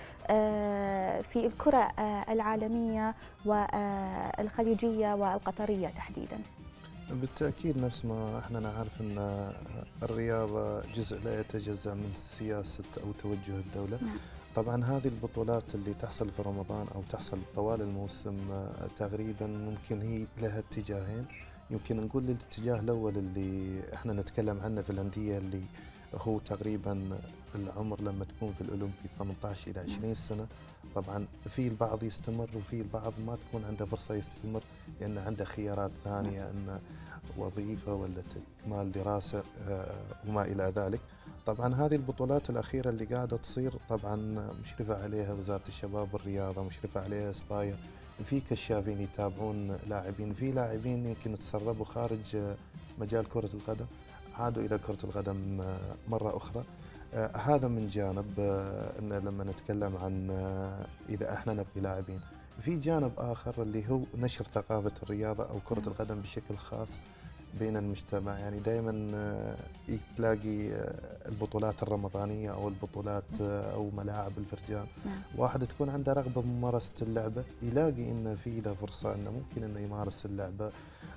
في الكرة العالمية والخليجية والقطرية تحديدا. بالتأكيد نفس ما احنا نعرف أن الرياضة جزء لا يتجزأ من سياسة أو توجه الدولة. نعم. طبعا هذه البطولات اللي تحصل في رمضان أو تحصل طوال الموسم تقريبا ممكن هي لها اتجاهين. يمكن نقول الاتجاه الأول اللي احنا نتكلم عنه في الأندية اللي هو تقريبا العمر لما تكون في الأولمبي ثمانية عشر إلى عشرين سنة. طبعا في البعض يستمر وفي البعض ما تكون عنده فرصة يستمر لأن عنده خيارات ثانية، أن وظيفة ولا تكمال دراسة وما إلى ذلك. طبعا هذه البطولات الأخيرة اللي قاعدة تصير طبعا مشرفة عليها وزارة الشباب والرياضة، مشرفة عليها سباير، في كشافين يتابعون لاعبين، في لاعبين يمكن تسربوا خارج مجال كرة القدم عادوا إلى كرة القدم مرة أخرى. آه هذا من جانب آه إن لما نتكلم عن آه إذا إحنا نبغي لاعبين. في جانب آخر اللي هو نشر ثقافة الرياضة أو كرة القدم بشكل خاص بين المجتمع. يعني دائما آه تلاقي آه البطولات الرمضانية أو البطولات آه أو ملاعب الفرجان، واحد تكون عنده رغبة بممارسة اللعبة، يلاقي إنه في له فرصة إنه ممكن إنه يمارس اللعبة،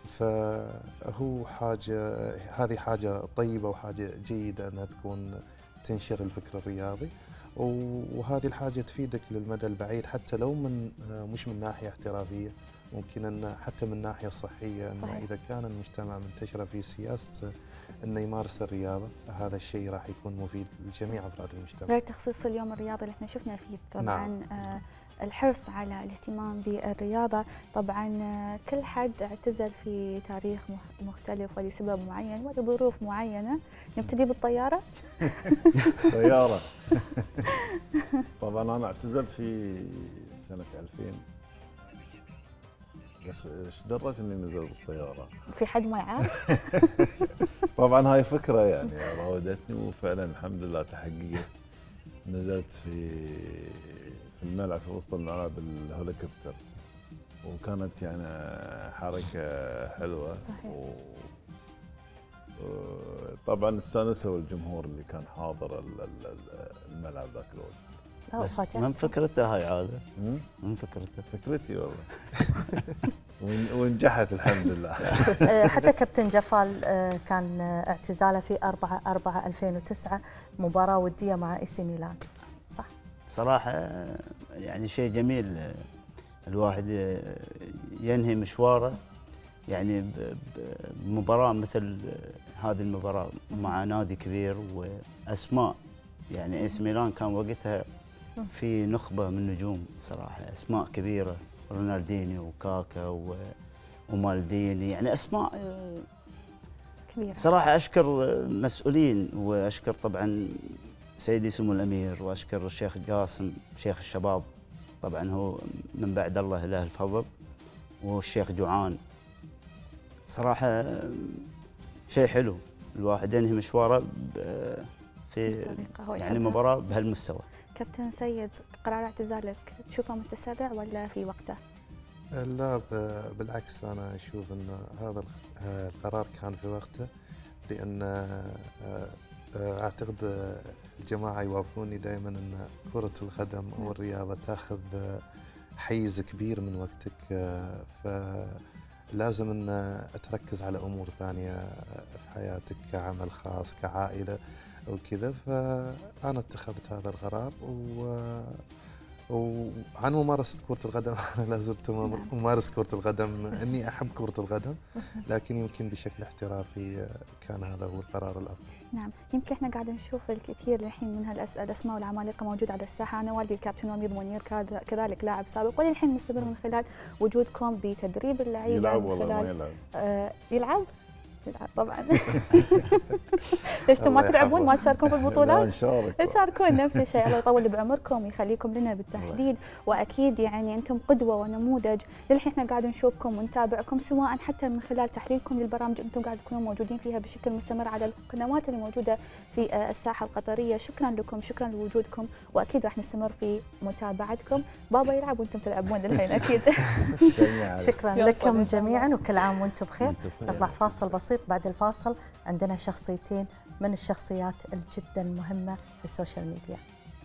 فهو حاجة هذه حاجة طيبة وحاجة جيدة أنها تكون تنشر الفكر الرياضي، وهذه الحاجة تفيدك للمدى البعيد حتى لو من مش من ناحية احترافية، ممكن أن حتى من ناحية صحية. أن إذا كان المجتمع منتشرة في سياسة أنه يمارس الرياضة، هذا الشيء راح يكون مفيد لجميع أفراد المجتمع. غير تخصيص اليوم الرياضي اللي احنا شفنا فيه طبعا. نعم. آه الحرص على الاهتمام بالرياضة. طبعا كل حد اعتزل في تاريخ مختلف ولسبب معين ولظروف معينة. نبتدي بالطيارة. طيارة. طبعا أنا اعتزلت في سنة ألفين، بس ايش درج اني نزلت بالطيارة؟ في حد ما يعرف؟ طبعا هاي فكرة يعني راودتني وفعلا الحمد لله تحققت. نزلت في في الملعب في وسط الملعب الهليكوبتر، وكانت يعني حركه حلوه. صحيح. و... طبعا استانسوا الجمهور اللي كان حاضر ال- ال- الملعب ذاك الوقت. لا بس وفاتح. من فكرته هاي عاده؟ مم؟ من فكرته؟ فكرتي والله. ون- ونجحت الحمد لله. آه، حتى كابتن جفال آه، كان آه، اعتزاله في أربعة أربعة ألفين وتسعة مباراة ودية مع اي سي ميلان، صح؟ صراحه يعني شيء جميل الواحد ينهي مشواره يعني ب- ب- بمباراه مثل هذه المباراه مع نادي كبير واسماء. يعني اي سي ميلان كان وقتها في نخبه من النجوم صراحه، اسماء كبيره، رونالدينيو وكاكا و- ومالديني، يعني اسماء كبيرة. صراحه. اشكر مسؤولين واشكر طبعا سيدي سمو الامير، واشكر الشيخ جاسم شيخ الشباب، طبعا هو من بعد الله له الفضل، والشيخ جوعان. صراحه شيء حلو الواحد ينهي مشواره ب- في بطريقة هو يعني يحبها. مباراه بهالمستوى. كابتن سيد، قرار اعتزالك تشوفه متسرع ولا في وقته؟ لا ب- بالعكس، أنا أشوف أن هذا الخ- آه، القرار كان في وقته، لأن آه، آه، أعتقد آه، الجماعة يوافقوني دائما أن كرة القدم أو الرياضة تأخذ آه، حيز كبير من وقتك، آه، فلازم أن تركز على أمور ثانية في حياتك كعمل خاص كعائلة وكذا. فأنا اتخذت هذا القرار، و وعن ممارسة كرة القدم أنا لا زلت نعم. أمارس كرة القدم، إني أحب كرة القدم، لكن يمكن بشكل احترافي كان هذا هو القرار الأفضل. نعم، يمكن احنا قاعدين نشوف الكثير الحين من هالأس- الاسماء والعمالقه موجود على الساحه. انا والدي الكابتن ومير منير كاد- كذلك لاعب سابق، وللحين مستمر من خلال وجودكم بتدريب اللعيبه. يلعب من والله ما خلال يلعب. آه يلعب يلعب طبعا. ليش انتم ما الله تلعبون، ما يحفظه. تشاركون في لا البطولات؟ نشارك. تشاركون نفس الشيء. الله يطول بعمركم ويخليكم لنا بالتحديد، واكيد يعني انتم قدوه ونموذج. للحين احنا قاعد نشوفكم ونتابعكم، سواء حتى من خلال تحليلكم للبرامج انتم قاعد تكونوا موجودين فيها بشكل مستمر على القنوات اللي موجوده في آه، الساحه القطريه. شكرا لكم، شكرا لوجودكم، واكيد راح نستمر في متابعتكم. بابا يلعب وانتم تلعبون للحين اكيد. شكرا يوصل لكم إن شاء الله. جميعا، وكل عام وانتم بخير. وأنتم بخير. نطلع فاصل بسيط، بعد الفاصل عندنا شخصيتين من الشخصيات الجدا مهمة في السوشيال ميديا.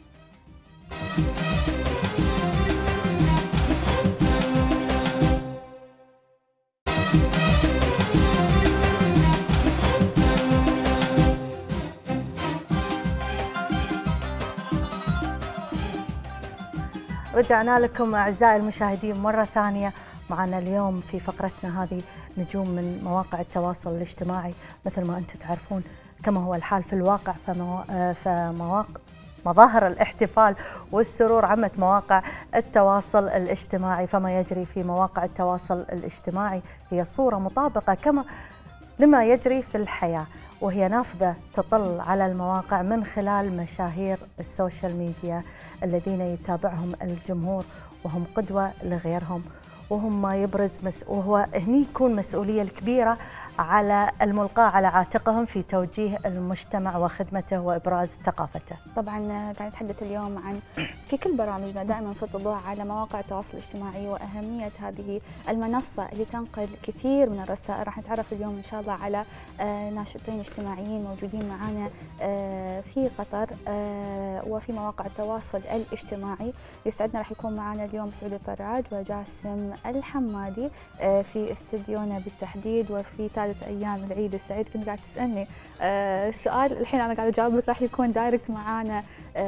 رجعنا لكم أعزائي المشاهدين مرة ثانية. معنا اليوم في فقرتنا هذه نجوم من مواقع التواصل الاجتماعي، مثل ما أنتم تعرفون كما هو الحال في الواقع، فمو... فمواقع مظاهر الاحتفال والسرور عمت مواقع التواصل الاجتماعي. فما يجري في مواقع التواصل الاجتماعي هي صورة مطابقة كما لما يجري في الحياة، وهي نافذة تطل على المواقع من خلال مشاهير السوشيال ميديا الذين يتابعهم الجمهور وهم قدوة لغيرهم، وهم ما يبرز مس... وهو هني يكون مسؤولية الكبيرة على الملقاة على عاتقهم في توجيه المجتمع وخدمته وإبراز ثقافته. طبعا قاعد نتحدث اليوم عن في كل برامجنا دائما نسلط الضوء على مواقع التواصل الاجتماعي واهميه هذه المنصه اللي تنقل كثير من الرسائل. راح نتعرف اليوم ان شاء الله على آه ناشطين اجتماعيين موجودين معنا آه في قطر آه وفي مواقع التواصل الاجتماعي. يسعدنا راح يكون معنا اليوم سعود الفراج وجاسم الحمادي آه في استديونا بالتحديد، وفي ثالث ايام العيد السعيد. كنت قاعد تسالني آه السؤال، الحين انا قاعده اجاوب لك، راح يكون دايركت معانا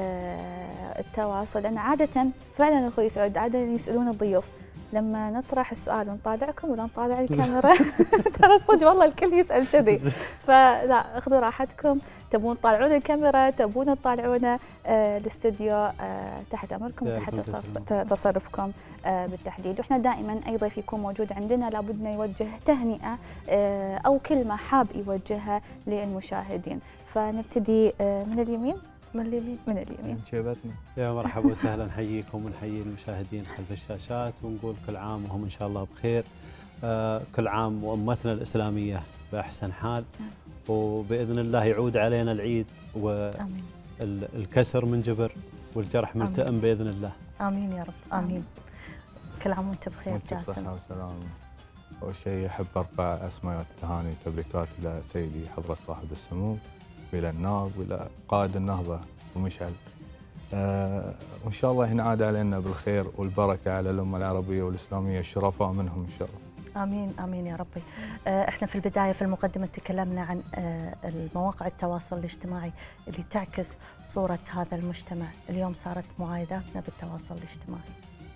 آه التواصل. لان عاده فعلا اخوي سعود عاده يسالون الضيوف لما نطرح السؤال نطالعكم ولا نطالع الكاميرا. ترى صدق والله الكل يسال كذي، فلا خذوا راحتكم. تبون تطالعون الكاميرا، تبون تطالعونا آه الاستديو، آه تحت امركم وتحت تصرف تصرفكم آه بالتحديد. واحنا دائما اي ضيف يكون موجود عندنا لابد انه يوجه تهنئه آه او كلمه حاب يوجهها للمشاهدين. فنبتدي آه من اليمين. من اليمين من اليمين شيبتنا. يا مرحبا وسهلا، نحييكم ونحيي المشاهدين خلف الشاشات، ونقول كل عام وهم ان شاء الله بخير. آه كل عام وامتنا الاسلاميه باحسن حال، وباذن الله يعود علينا العيد والكسر من جبر والجرح ملتئم باذن الله. امين يا رب، امين. كل عام وانت بخير وانت جاسم. بصحة وسلامة. أول شيء أحب أرفع أسماء التهاني والتبريكات إلى سيدي حضرة صاحب السمو وإلى الناب وإلى قائد النهضة ومشعل. آه وإن شاء الله ينعاد علينا بالخير والبركة على الأمة العربية والإسلامية، الشرفاء منهم إن شاء الله. امين امين يا ربي. آه، احنا في البدايه في المقدمه تكلمنا عن آه، المواقع التواصل الاجتماعي اللي تعكس صوره هذا المجتمع، اليوم صارت معايداتنا بالتواصل الاجتماعي.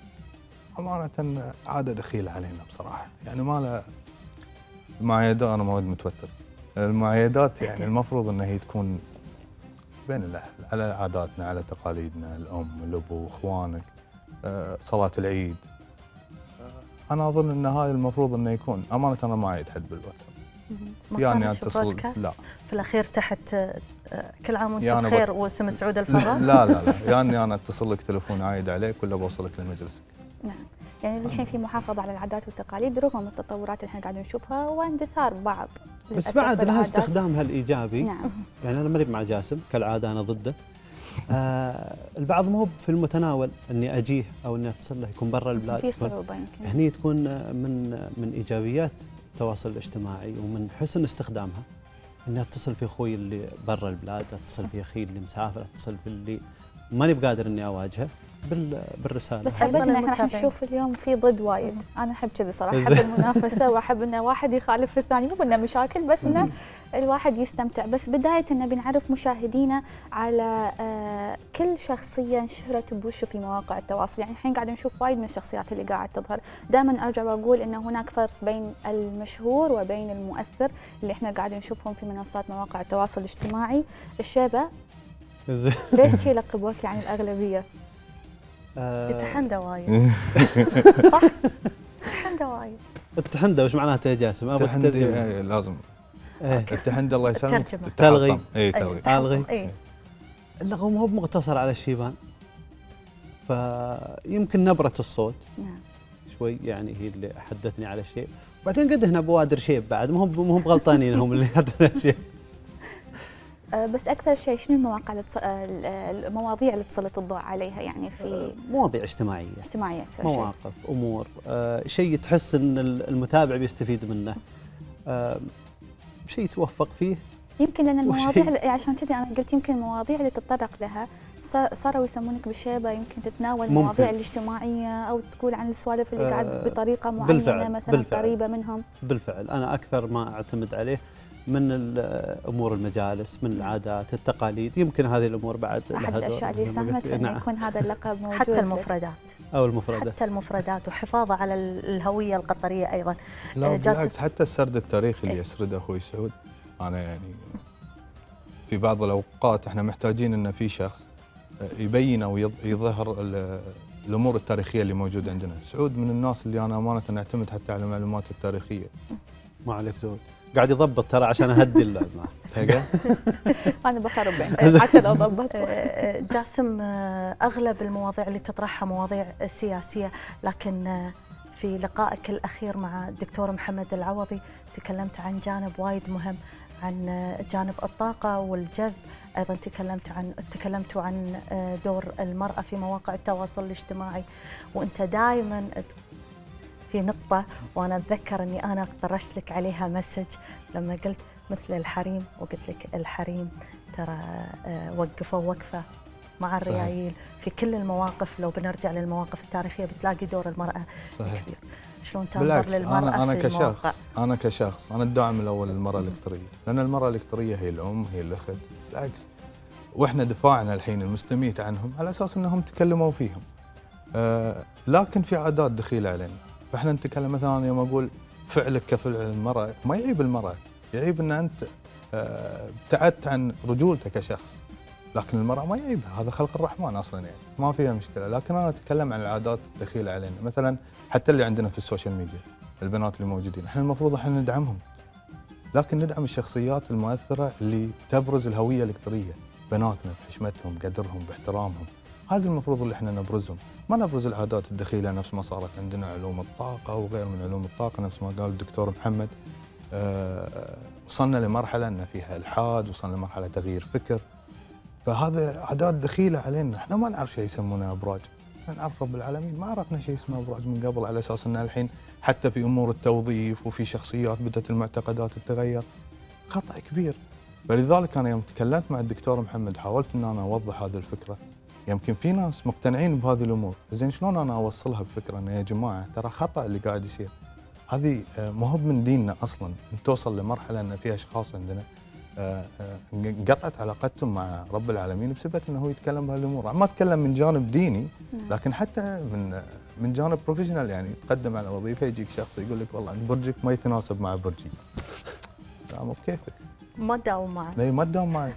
أمانة عادة دخيلة علينا بصراحة، يعني ما له المعايدات. أنا ما ودي متوتر. المعايدات يعني المفروض أنها هي تكون بين الأهل، على عاداتنا، على تقاليدنا، الأم، الأبو، إخوانك، آه، صلاة العيد. آه، أنا أظن أن هذا المفروض أنه يكون. أمانة أنا ما أعيد حد بالواتساب. يعني أتصل لا في الأخير تحت آه، كل عام وأنت يعني بخير واسم سعود الفراء. لا لا لا، يعني أنا أتصل لك تليفون عايد عليك ولا بوصلك لمجلسك. نعم، يعني الحين في محافظة على العادات والتقاليد رغم التطورات اللي احنا قاعدين نشوفها واندثار بعض. بس بعد لها استخدامها الإيجابي. نعم. يعني أنا ماني مع جاسم كالعادة، أنا ضده. آه البعض مو في المتناول اني اجيه او اني اتصل له، يكون برا البلاد. في صعوبه يمكن. هني تكون من من ايجابيات التواصل الاجتماعي ومن حسن استخدامها اني اتصل في اخوي اللي برا البلاد، اتصل في اخي اللي مسافر، اتصل في اللي ماني بقادر اني اواجهه بالرساله. بس حبيت ان احنا نشوف اليوم في ضد وايد. انا احب كذي صراحه، احب المنافسه واحب ان واحد يخالف الثاني، مو انه مشاكل بس انه الواحد يستمتع. بس بدايه نبي نعرف مشاهدينا على آه كل شخصيه انشهرت بوشه في مواقع التواصل. يعني الحين قاعد نشوف وايد من الشخصيات اللي قاعد تظهر. دائما ارجع واقول ان هناك فرق بين المشهور وبين المؤثر اللي احنا قاعد نشوفهم في منصات مواقع التواصل الاجتماعي. الشيبه ليش شي لقبوك يعني الاغلبيه؟ يتحندى وايد. صح؟ يتحندى وايد. التحندى وش معناته يا جاسم؟ ابغى تترجم. لازم التحندى الله يسلمك تلغي. اي تلغي. الغي. اي اللغو مو بمقتصر على الشيبان، فيمكن نبره الصوت نعم شوي يعني هي اللي حدثني على شيء. وبعدين قد هنا بوادر شيب بعد، ما هم مو بغلطانين هم اللي حدثنا شيء. بس اكثر شيء شنو المواقع اللي تص... المواضيع اللي تسلط الضوء عليها يعني في مواضيع اجتماعيه اجتماعيه اكثر مواقف شيء. امور آه شيء تحس ان المتابع بيستفيد منه، آه شيء توفق فيه. يمكن لان المواضيع عشان كذا انا قلت يمكن المواضيع اللي تتطرق لها صاروا يسمونك بالشيبه، يمكن تتناول المواضيع الاجتماعيه او تقول عن السوالف اللي قاعد آه بطريقه معينه بالفعل مثلا بالفعل قريبه منهم. بالفعل انا اكثر ما اعتمد عليه من امور المجالس، من العادات، التقاليد. يمكن هذه الامور بعد احد الاشياء اللي ساهمت في انه يكون هذا اللقب موجود. حتى المفردات او المفردات حتى المفردات وحفاظه على الهويه القطريه ايضا. لا بالعكس، حتى السرد التاريخي اللي يسرده اخوي سعود، انا يعني في بعض الاوقات احنا محتاجين ان في شخص يبين او يظهر الامور التاريخيه اللي موجوده عندنا. سعود من الناس اللي انا امانه اعتمد حتى على المعلومات التاريخيه. ما عليك سعود قاعد يضبط ترى عشان اهدي اللعبه. انا بخرب بين حتى لو ضبط. جاسم، اغلب المواضيع اللي تطرحها مواضيع سياسيه، لكن في لقائك الاخير مع الدكتور محمد العوضي تكلمت عن جانب وايد مهم، عن جانب الطاقه والجذب. ايضا تكلمت عن تكلمتوا عن دور المراه في مواقع التواصل الاجتماعي، وانت دائما في نقطة وأنا أتذكر أني أنا طرشت لك عليها مسج لما قلت مثل الحريم، وقلت لك الحريم ترى وقفوا وقفة مع الريايل في كل المواقف. لو بنرجع للمواقف التاريخية بتلاقي دور المرأة صحيح كبير. شلون تنظر للمرأة أنا أنا في كشخص المواقع؟ أنا كشخص أنا الداعم الأول للمرأة الإلكترية، لأن المرأة الإلكترية هي الأم، هي الأخت، بالعكس. وإحنا دفاعنا الحين المستميت عنهم على أساس أنهم تكلموا فيهم، آه لكن في عادات دخيلة علينا. فاحنا نتكلم مثلا يوم اقول فعلك كفعل المراه، ما يعيب المراه، يعيب ان انت ابتعدت عن رجولتك كشخص، لكن المراه ما يعيبها، هذا خلق الرحمن اصلا يعني ما فيها مشكله. لكن انا اتكلم عن العادات الدخيله علينا، مثلا حتى اللي عندنا في السوشيال ميديا، البنات اللي موجودين، احنا المفروض احنا ندعمهم، لكن ندعم الشخصيات المؤثره اللي تبرز الهويه الالكتريه، بناتنا بحشمتهم، بقدرهم، باحترامهم. هذا المفروض اللي احنا نبرزهم، ما نبرز العادات الدخيله نفس ما صارت عندنا علوم الطاقه وغير من علوم الطاقه. نفس ما قال الدكتور محمد، أه وصلنا لمرحله ان فيها الحاد، وصلنا لمرحله تغيير فكر. فهذا اعداد دخيله علينا، احنا ما نعرف شيء يسمونه ابراج، احنا نعرف رب العالمين، ما عرفنا شيء اسمه ابراج من قبل، على اساس ان الحين حتى في امور التوظيف وفي شخصيات بدات المعتقدات تتغير. خطا كبير. فلذلك انا يوم تكلمت مع الدكتور محمد حاولت ان انا اوضح هذه الفكره. يمكن في ناس مقتنعين بهذه الامور، زين شلون انا اوصلها بفكره ان يا جماعه ترى خطا اللي قاعد يصير. هذه ما هو من ديننا اصلا، ان توصل لمرحله ان في اشخاص عندنا انقطعت علاقتهم مع رب العالمين بسبب انه هو يتكلم بهالامور، ما اتكلم من جانب ديني لكن حتى من من جانب بروفيشنال، يعني تقدم على وظيفه يجيك شخص يقول لك والله برجك ما يتناسب مع برجي. لا مو بكيفك. ما تداوم معي. اي ما تداوم معي.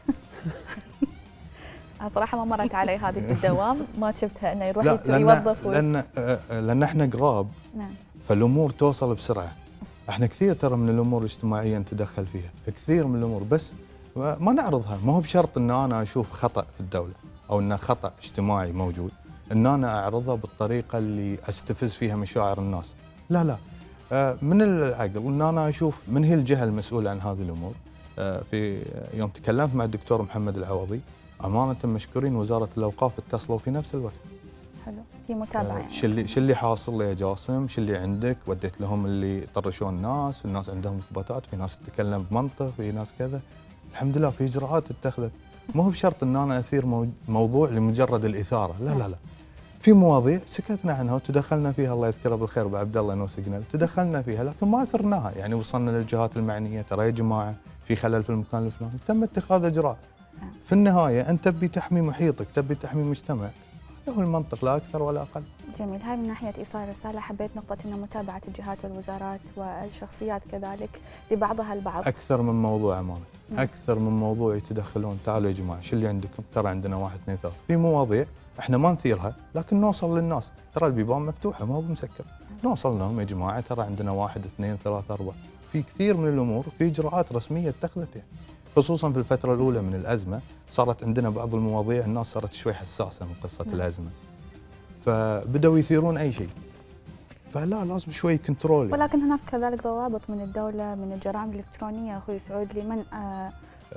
صراحه ما مرت علي هذه في الدوام، ما شفتها انه يروح لا يوظف. لان لان احنا قراب. نعم. فالامور توصل بسرعه. احنا كثير ترى من الامور الاجتماعيه نتدخل فيها، كثير من الامور بس ما نعرضها، ما هو بشرط ان انا اشوف خطا في الدوله او ان خطا اجتماعي موجود ان انا اعرضها بالطريقه اللي استفز فيها مشاعر الناس. لا لا، من العقل ان انا اشوف من هي الجهه المسؤوله عن هذه الامور. في يوم تكلمت مع الدكتور محمد العوضي امانه مشكورين وزاره الاوقاف اتصلوا في نفس الوقت. حلو، في متابعه يعني. شو اللي شو اللي حاصل يا جاسم؟ شو اللي عندك؟ وديت لهم اللي طرشوا الناس، الناس عندهم اثباتات، في ناس تتكلم بمنطق، في ناس كذا. الحمد لله في اجراءات اتخذت، مو هو بشرط ان انا اثير موضوع لمجرد الاثاره، لا لا لا. في مواضيع سكتنا عنها وتدخلنا فيها الله يذكره بالخير ابو عبد الله انه سجنل، تدخلنا فيها لكن ما اثرناها، يعني وصلنا للجهات المعنيه ترى يا جماعه في خلل في المكان الفلاني، تم اتخاذ اجراء. في النهايه انت تبي تحمي محيطك، تبي تحمي مجتمعك، هذا هو المنطق لا اكثر ولا اقل. جميل، هاي من ناحيه ايصال رساله، حبيت نقطه انه متابعه الجهات والوزارات والشخصيات كذلك لبعضها البعض. اكثر من موضوع امانه، اكثر من موضوع يتدخلون، تعالوا يا جماعه شو اللي عندكم؟ ترى عندنا واحد اثنين ثلاث، في مواضيع احنا ما نثيرها لكن نوصل للناس، ترى البيبان مفتوحه ما هو مسكر، نوصل لهم يا جماعه ترى عندنا واحد اثنين ثلاث اربع، في كثير من الامور في اجراءات رسميه اتخذت يعني. خصوصا في الفتره الاولى من الازمه صارت عندنا بعض المواضيع الناس صارت شوي حساسه من قصه م. الازمه. فبداوا يثيرون اي شيء. فلا لازم شوي كنترول يعني. ولكن هناك كذلك ضوابط من الدوله من الجرائم الالكترونيه اخوي سعود لمن آه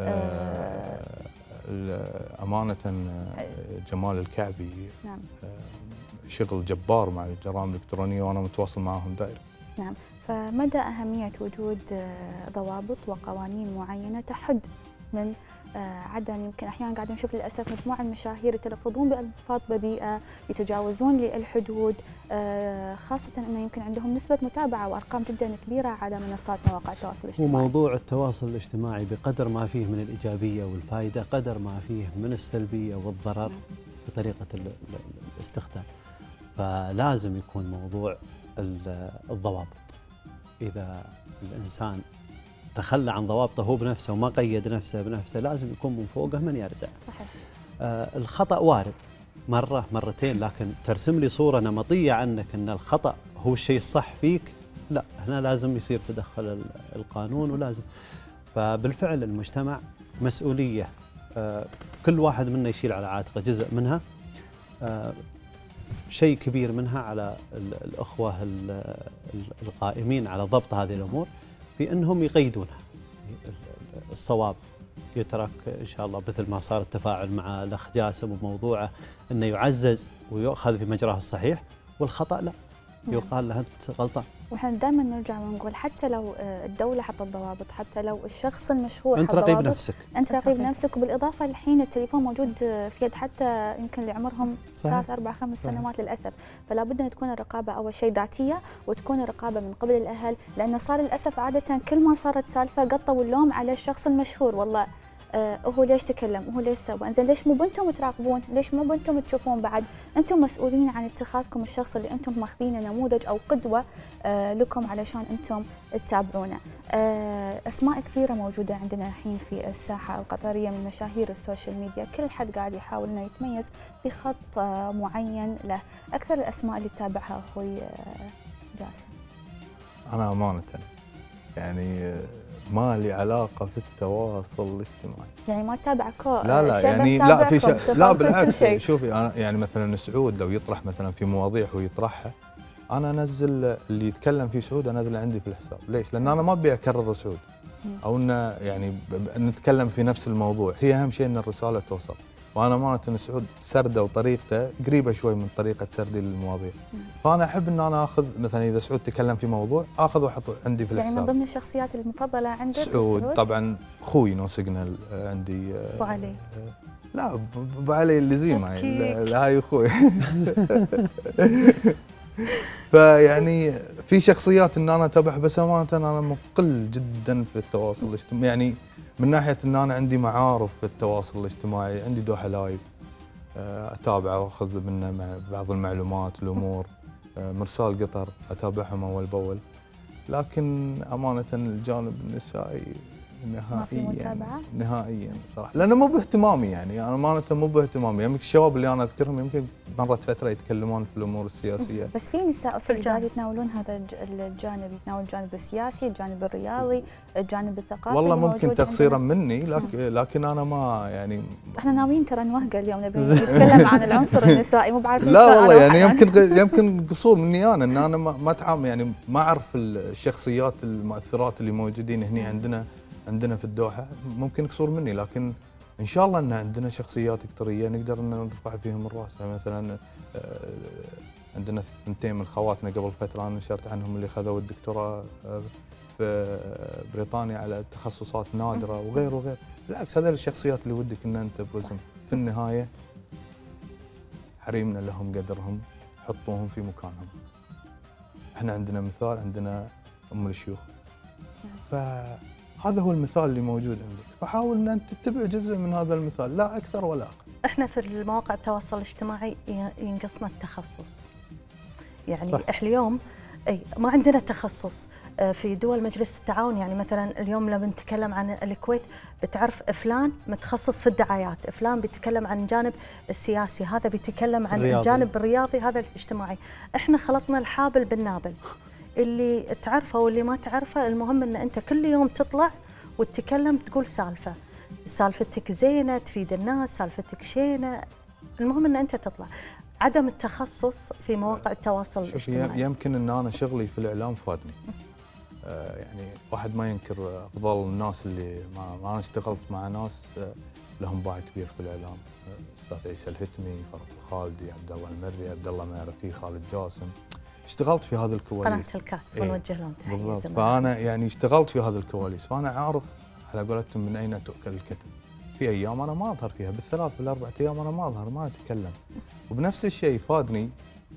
آه امانه جمال الكعبي نعم. شغل جبار مع الجرائم الالكترونيه وانا متواصل معهم دائري. نعم، فمدى اهميه وجود ضوابط وقوانين معينه تحد من عدم، يمكن احيانا قاعدين نشوف للاسف مجموعه المشاهير يتلفظون بالفاظ بذيئه، يتجاوزون للحدود، خاصه انه يمكن عندهم نسبه متابعه وارقام جدا كبيره على منصات مواقع التواصل الاجتماعي. وموضوع التواصل الاجتماعي بقدر ما فيه من الايجابيه والفائده قدر ما فيه من السلبيه والضرر بطريقه الاستخدام. فلازم يكون موضوع الضوابط. اذا الانسان تخلى عن ضوابطه هو بنفسه وما قيد نفسه بنفسه لازم يكون من فوقه من يرده. صحيح. آه الخطأ وارد مرة مرتين، لكن ترسم لي صورة نمطية عنك أن الخطأ هو الشيء الصح فيك، لا، هنا لازم يصير تدخل القانون ولازم. فبالفعل المجتمع مسؤولية، آه كل واحد منا يشيل على عاتقه جزء منها، آه شيء كبير منها على الأخوة القائمين على ضبط هذه الأمور في أنهم يقيدونها. الصواب يترك إن شاء الله مثل ما صار التفاعل مع الأخ جاسم وموضوعه أنه يعزز ويؤخذ في مجراه الصحيح، والخطأ لا، يقال له أنت غلطان. وإحنا دائما نرجع ونقول حتى لو الدولة حطت ضوابط، حتى لو الشخص المشهور أنت رقيب نفسك، أنت رقيب نفسك. وبالإضافة الحين التليفون موجود في يد حتى يمكن اللي عمرهم ثلاث أربع خمس سنوات للأسف، فلا بد أن تكون الرقابة أول شيء ذاتية وتكون الرقابة من قبل الأهل، لأن صار للأسف عادة كل ما صارت سالفة قطوا اللوم على الشخص المشهور، والله آه هو ليش تكلم، هو ليش سوى، انزين ليش مو بنتم تراقبون، ليش مو بنتم تشوفون بعد، انتم مسؤولين عن اتخاذكم الشخص اللي انتم ماخذينه نموذج او قدوه آه لكم علشان انتم تتابعونه. آه اسماء كثيره موجوده عندنا الحين في الساحه القطريه من مشاهير السوشيال ميديا، كل حد قاعد يحاول انه يتميز بخط آه معين له. اكثر الاسماء اللي تتابعها اخوي آه جاسم؟ انا امانه يعني ما لي علاقه في التواصل الاجتماعي، يعني ما تتابع كو لا لا يعني لا في شيء، لا بالعكس. شوفي انا يعني مثلا سعود لو يطرح مثلا في مواضيع ويطرحها انا انزل اللي يتكلم فيه سعود انزله عندي في الحساب. ليش؟ لان انا ما ابي اكرر سعود او ان يعني نتكلم في نفس الموضوع، هي اهم شيء ان الرساله توصل. وانا امانه سعود سرده وطريقته قريبه شوي من طريقه سردي للمواضيع. فانا احب ان انا اخذ مثلا اذا سعود تكلم في موضوع اخذ واحط عندي في الحساب. يعني من ضمن الشخصيات المفضله عندك سعود, سعود طبعا اخوي نو سيجنال عندي. ابو علي. لا ابو علي اللي زي معي هاي اخوي. فيعني في شخصيات ان انا اتابعها بس امانه انا مقل جدا في التواصل الاجتماعي، يعني من ناحيه ان انا عندي معارف في التواصل الاجتماعي، عندي دوحه لايف اتابعه واخذ منه مع بعض المعلومات الامور، مرسال قطر اتابعهم اول باول، لكن امانه الجانب النسائي نهائيا نهائيا صراحه، لانه مو باهتمامي، يعني انا امانه مو باهتمامي، يمكن الشباب اللي انا اذكرهم يمكن مرت فتره يتكلمون في الامور السياسيه. بس في نساء استاذ يتناولون هذا الجانب، يتناول الجانب السياسي، الجانب الرياضي، الجانب الثقافي. والله ممكن تقصيرا مني، لكن لكن انا ما يعني احنا ناويين ترى نوهقه اليوم نبي نتكلم عن العنصر النسائي، مو بعرفين. لا والله يعني يمكن يمكن قصور مني انا ان انا ما اتعامل، يعني ما اعرف الشخصيات المؤثرات اللي موجودين هنا عندنا عندنا في الدوحه، ممكن قصور مني، لكن ان شاء الله ان عندنا شخصيات قطريه نقدر ان نرفع فيهم الراس. يعني مثلا عندنا ثنتين من خواتنا قبل فتره انا نشرت عنهم اللي خذوا الدكتوراه في بريطانيا على تخصصات نادره وغير وغير، بالعكس هذول الشخصيات اللي ودك ان انت تبرزهم. في النهايه حريمنا لهم قدرهم، حطوهم في مكانهم. احنا عندنا مثال، عندنا ام الشيوخ، فهذا هو المثال اللي موجود عندك، فحاول ان انت تتبع جزء من هذا المثال، لا اكثر ولا اقل. احنا في المواقع التواصل الاجتماعي ينقصنا التخصص، يعني صح. احنا اليوم اي ما عندنا تخصص في دول مجلس التعاون. يعني مثلا اليوم لما نتكلم عن الكويت بتعرف فلان متخصص في الدعايات، فلان بيتكلم عن الجانب السياسي، هذا بيتكلم عن الرياضي. الجانب الرياضي، هذا الاجتماعي. احنا خلطنا الحابل بالنابل، اللي تعرفه واللي ما تعرفه، المهم ان انت كل يوم تطلع وتتكلم تقول سالفه، سالفتك زينه تفيد الناس، سالفتك شينه، المهم ان انت تطلع. عدم التخصص في مواقع التواصل الاجتماعي. يمكن ان انا شغلي في الاعلام فادني. آه يعني واحد ما ينكر افضل الناس اللي ما انا اشتغلت مع ناس آه لهم باع كبير في الاعلام، استاذ عيسى الهتمي، فرق الخالدي، عبد الله المري، عبد الله معرفي، خالد جاسم. اشتغلت في هذه الكواليس، قناه الكاس ونوجه لهم تحيه. بالضبط، فانا يعني اشتغلت في هذه الكواليس، فانا عارف على قولتهم من اين تؤكل الكتف. في ايام انا ما اظهر فيها، بالثلاث بالاربع ايام انا ما اظهر ما اتكلم. وبنفس الشيء فادني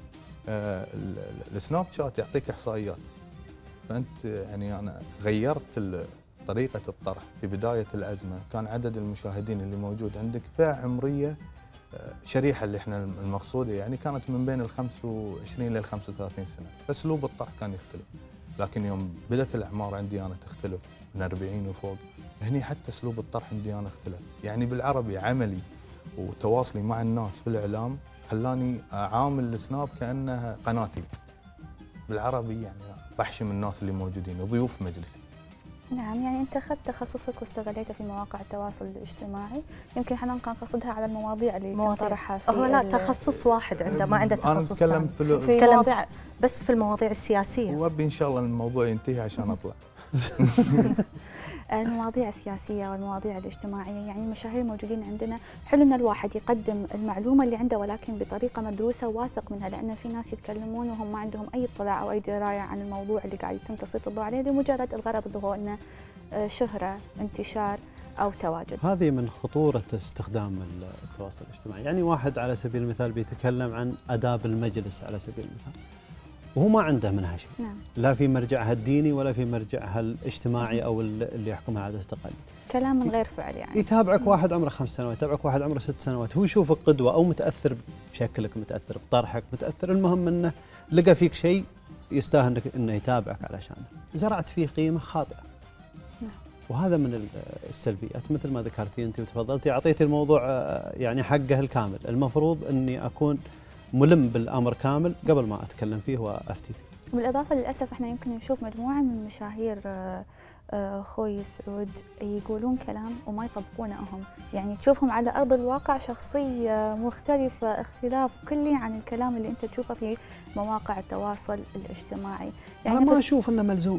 آه السناب شات يعطيك احصائيات. فانت يعني انا غيرت طريقه الطرح. في بدايه الازمه كان عدد المشاهدين اللي موجود عندك فئه عمريه، آه شريحه اللي احنا المقصوده يعني كانت من بين ال خمسة وعشرين لل خمسة وثلاثين سنه، فاسلوب الطرح كان يختلف. لكن يوم بدات الاعمار عندي انا تختلف من أربعين وفوق، هني حتى اسلوب الطرح عندي انا اختلف. يعني بالعربي عملي وتواصلي مع الناس في الاعلام خلاني اعامل السناب كانها قناتي. بالعربي يعني بحشم الناس اللي موجودين، ضيوف مجلسي. نعم، يعني انت اخذت تخصصك واستغليته في مواقع التواصل الاجتماعي، يمكن احنا كان قصدها على المواضيع اللي طرحها في هو لا تخصص واحد عنده، ما عنده تخصص ثاني. انا اتكلم في, في مواضيع بس في المواضيع السياسيه، وابي ان شاء الله الموضوع ينتهي عشان اطلع. المواضيع السياسية والمواضيع الاجتماعية، يعني المشاهير الموجودين عندنا حلو ان الواحد يقدم المعلومة اللي عنده ولكن بطريقة مدروسة وواثق منها، لأن في ناس يتكلمون وهم ما عندهم أي اطلاع أو أي دراية عن الموضوع اللي قاعد يتم تسليط الضوء عليه لمجرد الغرض اللي هو انه شهرة، انتشار أو تواجد. هذه من خطورة استخدام التواصل الاجتماعي. يعني واحد على سبيل المثال بيتكلم عن آداب المجلس على سبيل المثال، وهو ما عنده منها شيء. نعم. لا في مرجعها الديني ولا في مرجعها الاجتماعي او اللي يحكمها عادة التقاليد. كلام من غير فعل يعني. يتابعك واحد عمره خمس سنوات، يتابعك واحد عمره ست سنوات، هو يشوفك قدوة او متأثر بشكلك، متأثر بطرحك، متأثر، المهم انه لقى فيك شيء يستاهل انه يتابعك علشانه. زرعت فيه قيمة خاطئة. نعم. وهذا من السلبيات مثل ما ذكرتي انت وتفضلتي، اعطيتي الموضوع يعني حقه الكامل. المفروض اني اكون ملم بالامر كامل قبل ما اتكلم فيه وافتي فيه. بالاضافه للاسف احنا يمكن نشوف مجموعه من المشاهير اخوي سعود يقولون كلام وما يطبقونه هم، يعني تشوفهم على ارض الواقع شخصيه مختلفه اختلاف كلي عن الكلام اللي انت تشوفه في مواقع التواصل الاجتماعي. يعني انا ما اشوف انه ملزوم.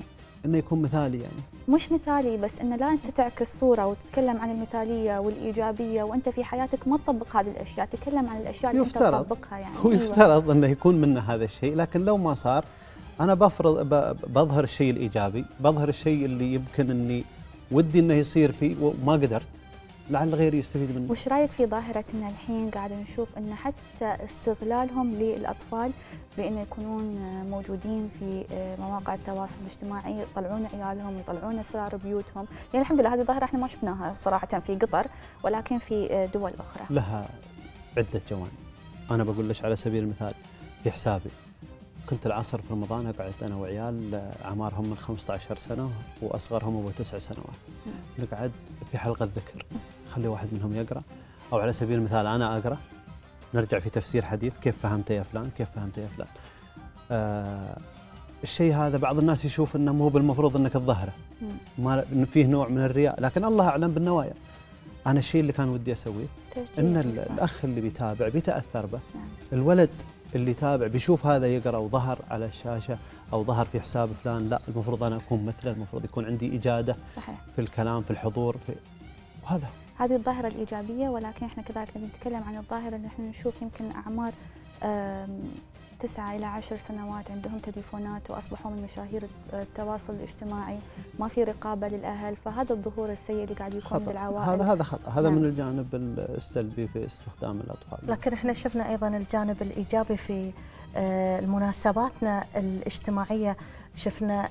انه يكون مثالي يعني. مش مثالي بس انه لا انت تعكس صوره وتتكلم عن المثاليه والايجابيه وانت في حياتك ما تطبق هذه الاشياء، تتكلم عن الاشياء اللي انت تطبقها يعني. هو يفترض انه يكون منه هذا الشيء، لكن لو ما صار انا بفرض بظهر الشيء الايجابي، بظهر الشيء اللي يمكن اني ودي انه يصير فيه وما قدرت، لعل غيري يستفيد منه. وش رايك في ظاهره ان الحين قاعد نشوف ان حتى استغلالهم للاطفال بانه يكونون موجودين في مواقع التواصل الاجتماعي، يطلعون عيالهم، يطلعون اسرار بيوتهم، يعني الحمد لله هذه ظاهره احنا ما شفناها صراحه في قطر ولكن في دول اخرى. لها عده جوانب. انا بقول لك على سبيل المثال في حسابي كنت العصر في رمضان اقعد انا وعيال اعمارهم من خمسة عشر سنه واصغرهم ابو تسع سنوات. نقعد في حلقه ذكر، خلي واحد منهم يقرا، او على سبيل المثال انا اقرا، نرجع في تفسير حديث، كيف فهمته يا فلان، كيف فهمته يا فلان. آه الشيء هذا بعض الناس يشوف انه مو بالمفروض انك تظهره، ما فيه نوع من الرياء، لكن الله اعلم بالنوايا. انا الشيء اللي كان ودي اسويه ان الاخ اللي بيتابع بيتاثر به، الولد اللي يتابع بيشوف هذا يقرا وظهر على الشاشه او ظهر في حساب فلان، لا المفروض انا اكون مثله، المفروض يكون عندي اجاده صحيح في الكلام في الحضور في وهذا هذه الظاهره الايجابيه. ولكن احنا كذلك نتكلم عن الظاهره اللي احنا نشوف يمكن اعمار تسعة إلى عشر سنوات عندهم تليفونات واصبحوا من مشاهير التواصل الاجتماعي، ما في رقابه للاهل، فهذا الظهور السيء اللي قاعد يكون بالعوائل. هذا هذا خطأ، هذا نعم. من الجانب السلبي في استخدام الاطفال. لكن احنا شفنا ايضا الجانب الايجابي في مناسباتنا الاجتماعيه، شفنا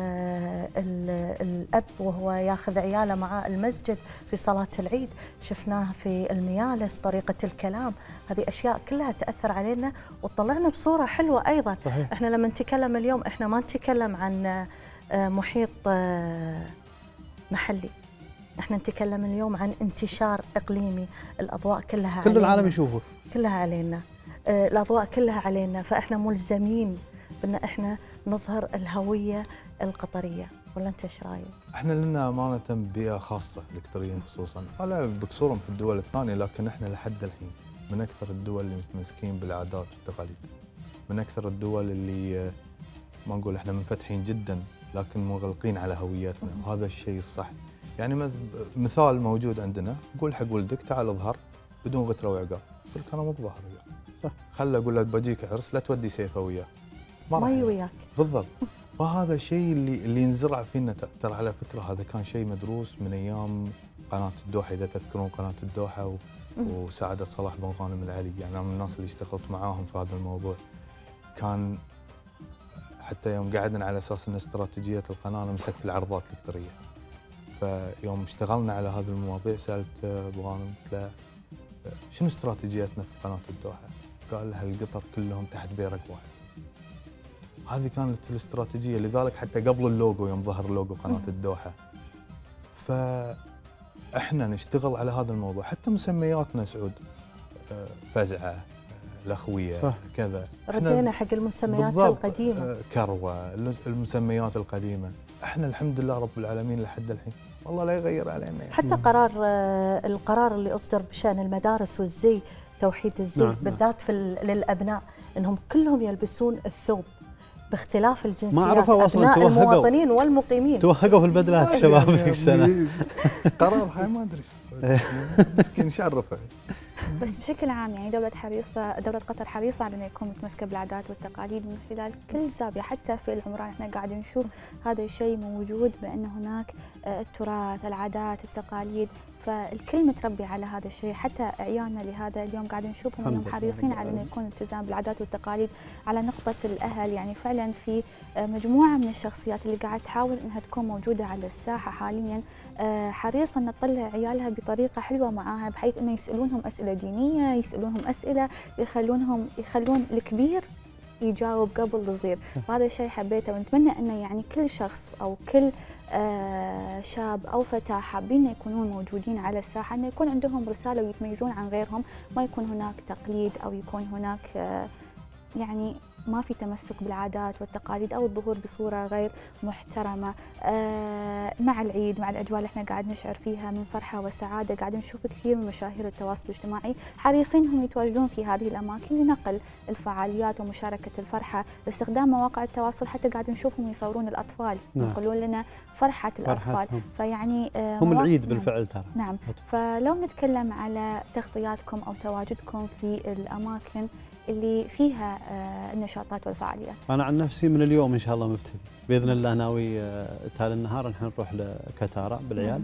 الاب وهو ياخذ عياله مع المسجد في صلاه العيد، شفناه في الميالس، طريقه الكلام، هذه اشياء كلها تاثر علينا وتطلعنا بصوره حلوه ايضا. صحيح. احنا لما نتكلم اليوم احنا ما نتكلم عن محيط محلي، احنا نتكلم اليوم عن انتشار اقليمي، الاضواء كلها كل علينا، العالم يشوفه، كلها علينا، الاضواء كلها علينا، فاحنا ملزمين بان احنا نظهر الهويه القطريه. ولا انت ايش رايك؟ احنا لنا امانه بيئه خاصه القطريين خصوصا، ولا بكسورهم في الدول الثانيه، لكن احنا لحد الحين من اكثر الدول اللي متمسكين بالعادات والتقاليد، من اكثر الدول اللي ما نقول احنا منفتحين جدا لكن مغلقين على هويتنا، وهذا الشيء الصح. يعني مثال موجود عندنا، نقول حق ولدك تعال اظهر بدون غتره وعقاب، يقول لك انا مو بظهر وياك، صح، خله اقول له بجيك عرس لا تودي سيفه وياه، ما هي وياك بالضبط. فهذا الشيء اللي اللي ينزرع فينا، ترى على فكره هذا كان شيء مدروس من ايام قناه الدوحه، اذا تذكرون قناه الدوحه و... وسعاده صلاح بن غانم العلي، يعني انا من الناس اللي اشتغلت معاهم في هذا الموضوع. كان حتى يوم قعدنا على اساس ان استراتيجيه القناه انا مسكت العرضات القطريه، فيوم اشتغلنا على هذه المواضيع سالت ابو غانم قلت له شنو استراتيجيتنا في قناه الدوحه؟ قال لها القطر كلهم تحت بيرق واحد. هذه كانت الاستراتيجيه، لذلك حتى قبل اللوجو يوم ظهر لوجو قناه الدوحه. فاحنا نشتغل على هذا الموضوع، حتى مسمياتنا سعود، فزعه، الاخويه، صح. كذا ردينا حق المسميات القديمه، كروه، المسميات القديمه. احنا الحمد لله رب العالمين لحد الحين والله لا يغير علينا يعني. حتى قرار القرار اللي اصدر بشان المدارس والزي، توحيد الزي نعم. بالذات في للابناء انهم كلهم يلبسون الثوب باختلاف الجنسيات، ما عرفوا اصلا، ابناء المواطنين والمقيمين توهقوا في البدلات الشباب ذيك السنه. قرار هاي ما ادري مسكين شرفه. بس بشكل عام يعني دولة حريصة، دولة قطر حريصة على أن يكون متمسكة بالعادات والتقاليد من خلال كل زاوية، حتى في العمران احنا قاعد نشوف هذا الشيء موجود، بأن هناك التراث، العادات، التقاليد، فالكل متربي على هذا الشيء. حتى عيالنا لهذا اليوم قاعد نشوفهم انهم حريصين على انه يكون التزام بالعادات والتقاليد. على نقطة الأهل يعني فعلا في مجموعة من الشخصيات اللي قاعد تحاول انها تكون موجودة على الساحة حاليا، حريصة ان تطلع عيالها بطريقة حلوة معاها، بحيث انه يسألونهم أسئلة دينية، يسألونهم أسئلة يخلونهم يخلون الكبير يجاوب قبل الصغير. وهذا الشيء حبيته، ونتمنى انه يعني كل شخص او كل آه شاب او فتاه حابين يكونون موجودين على الساحه، انه يكون عندهم رساله ويتميزون عن غيرهم، ما يكون هناك تقليد او يكون هناك آه يعني ما في تمسك بالعادات والتقاليد او الظهور بصوره غير محترمه. آه مع العيد، مع الاجواء اللي احنا قاعد نشعر فيها من فرحه وسعاده، قاعد نشوف كثير من مشاهير التواصل الاجتماعي حريصين هم يتواجدون في هذه الاماكن لنقل الفعاليات ومشاركه الفرحه، باستخدام مواقع التواصل حتى قاعد نشوفهم يصورون الاطفال، نعم. ينقلون لنا فرحه الاطفال. فرحتهم. فيعني آه هم مواقع- العيد بالفعل ترى. نعم. فلو نتكلم على تغطياتكم او تواجدكم في الاماكن اللي فيها آه النشاطات والفعاليات. انا عن نفسي من اليوم ان شاء الله مبتدي باذن الله، ناوي آه، تالي النهار نحن نروح لكتارا بالعيال.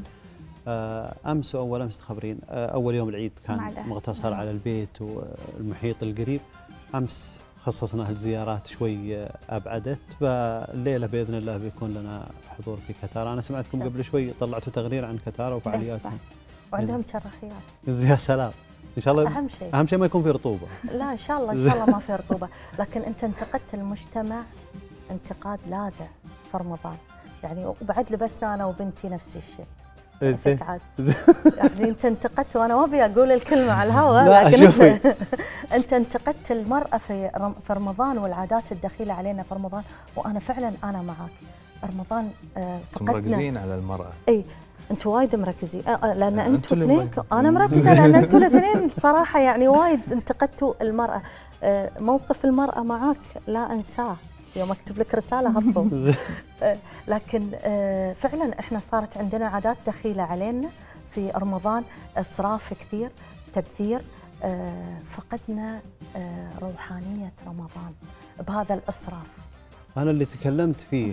آه، امس واول امس خبرين، آه، اول يوم العيد مع كان الأهل. مقتصر نعم. على البيت والمحيط القريب. امس خصصنا الزيارات شوي آه، ابعدت، فالليله باذن الله بيكون لنا حضور في كتارا. انا سمعتكم قبل شوي طلعتوا تغرير عن كتارا وفعالياتهم. وعندهم شرخيات. يا سلام، ان شاء الله أهم شيء. اهم شيء ما يكون في رطوبه. لا ان شاء الله ان شاء الله ما في رطوبه، لكن انت انتقدت المجتمع انتقاد لاذع في رمضان، يعني وبعد لبسنا انا وبنتي نفس الشيء. زين. عاد. يعني انت انتقدت، وانا ما ابي اقول الكلمه على الهواء، لا، لكن شوفي. انت انت انتقدت المراه في رم- في رمضان والعادات الدخيله علينا في رمضان، وانا فعلا انا معك. رمضان آه، انتم فقدنا. مركزين على المراه. اي انتم وايد مركزين، آه، آه، لان آه، انتم أنتوا اللي اثنين، مركزين. انا مركزه لان انتم الاثنين صراحه يعني وايد انتقدتوا المراه. آه، موقف المراه معك لا انساه، يوم اكتب لك رساله هطو. آه، لكن آه، فعلا احنا صارت عندنا عادات دخيله علينا في رمضان، اسراف كثير، تبذير. آه، فقدنا آه، روحانيه رمضان بهذا الاسراف. انا اللي تكلمت فيه،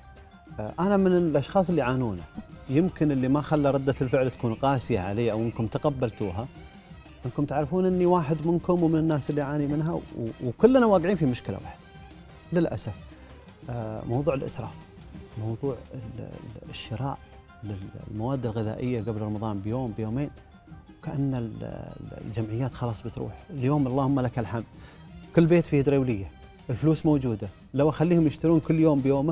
آه، انا من الاشخاص اللي يعانونه، يمكن اللي ما خلى رده الفعل تكون قاسيه علي او انكم تقبلتوها، انكم تعرفون اني واحد منكم ومن الناس اللي يعاني منها، و- وكلنا واقعين في مشكله واحده للاسف. آه، موضوع الاسراف، موضوع ال- ال- الشراء للمواد الغذائيه قبل رمضان بيوم بيومين، كأن ال- ال- الجمعيات خلاص بتروح. اليوم اللهم لك الحمد كل بيت فيه هيدروليه، الفلوس موجوده، لو اخليهم يشترون كل يوم بيومه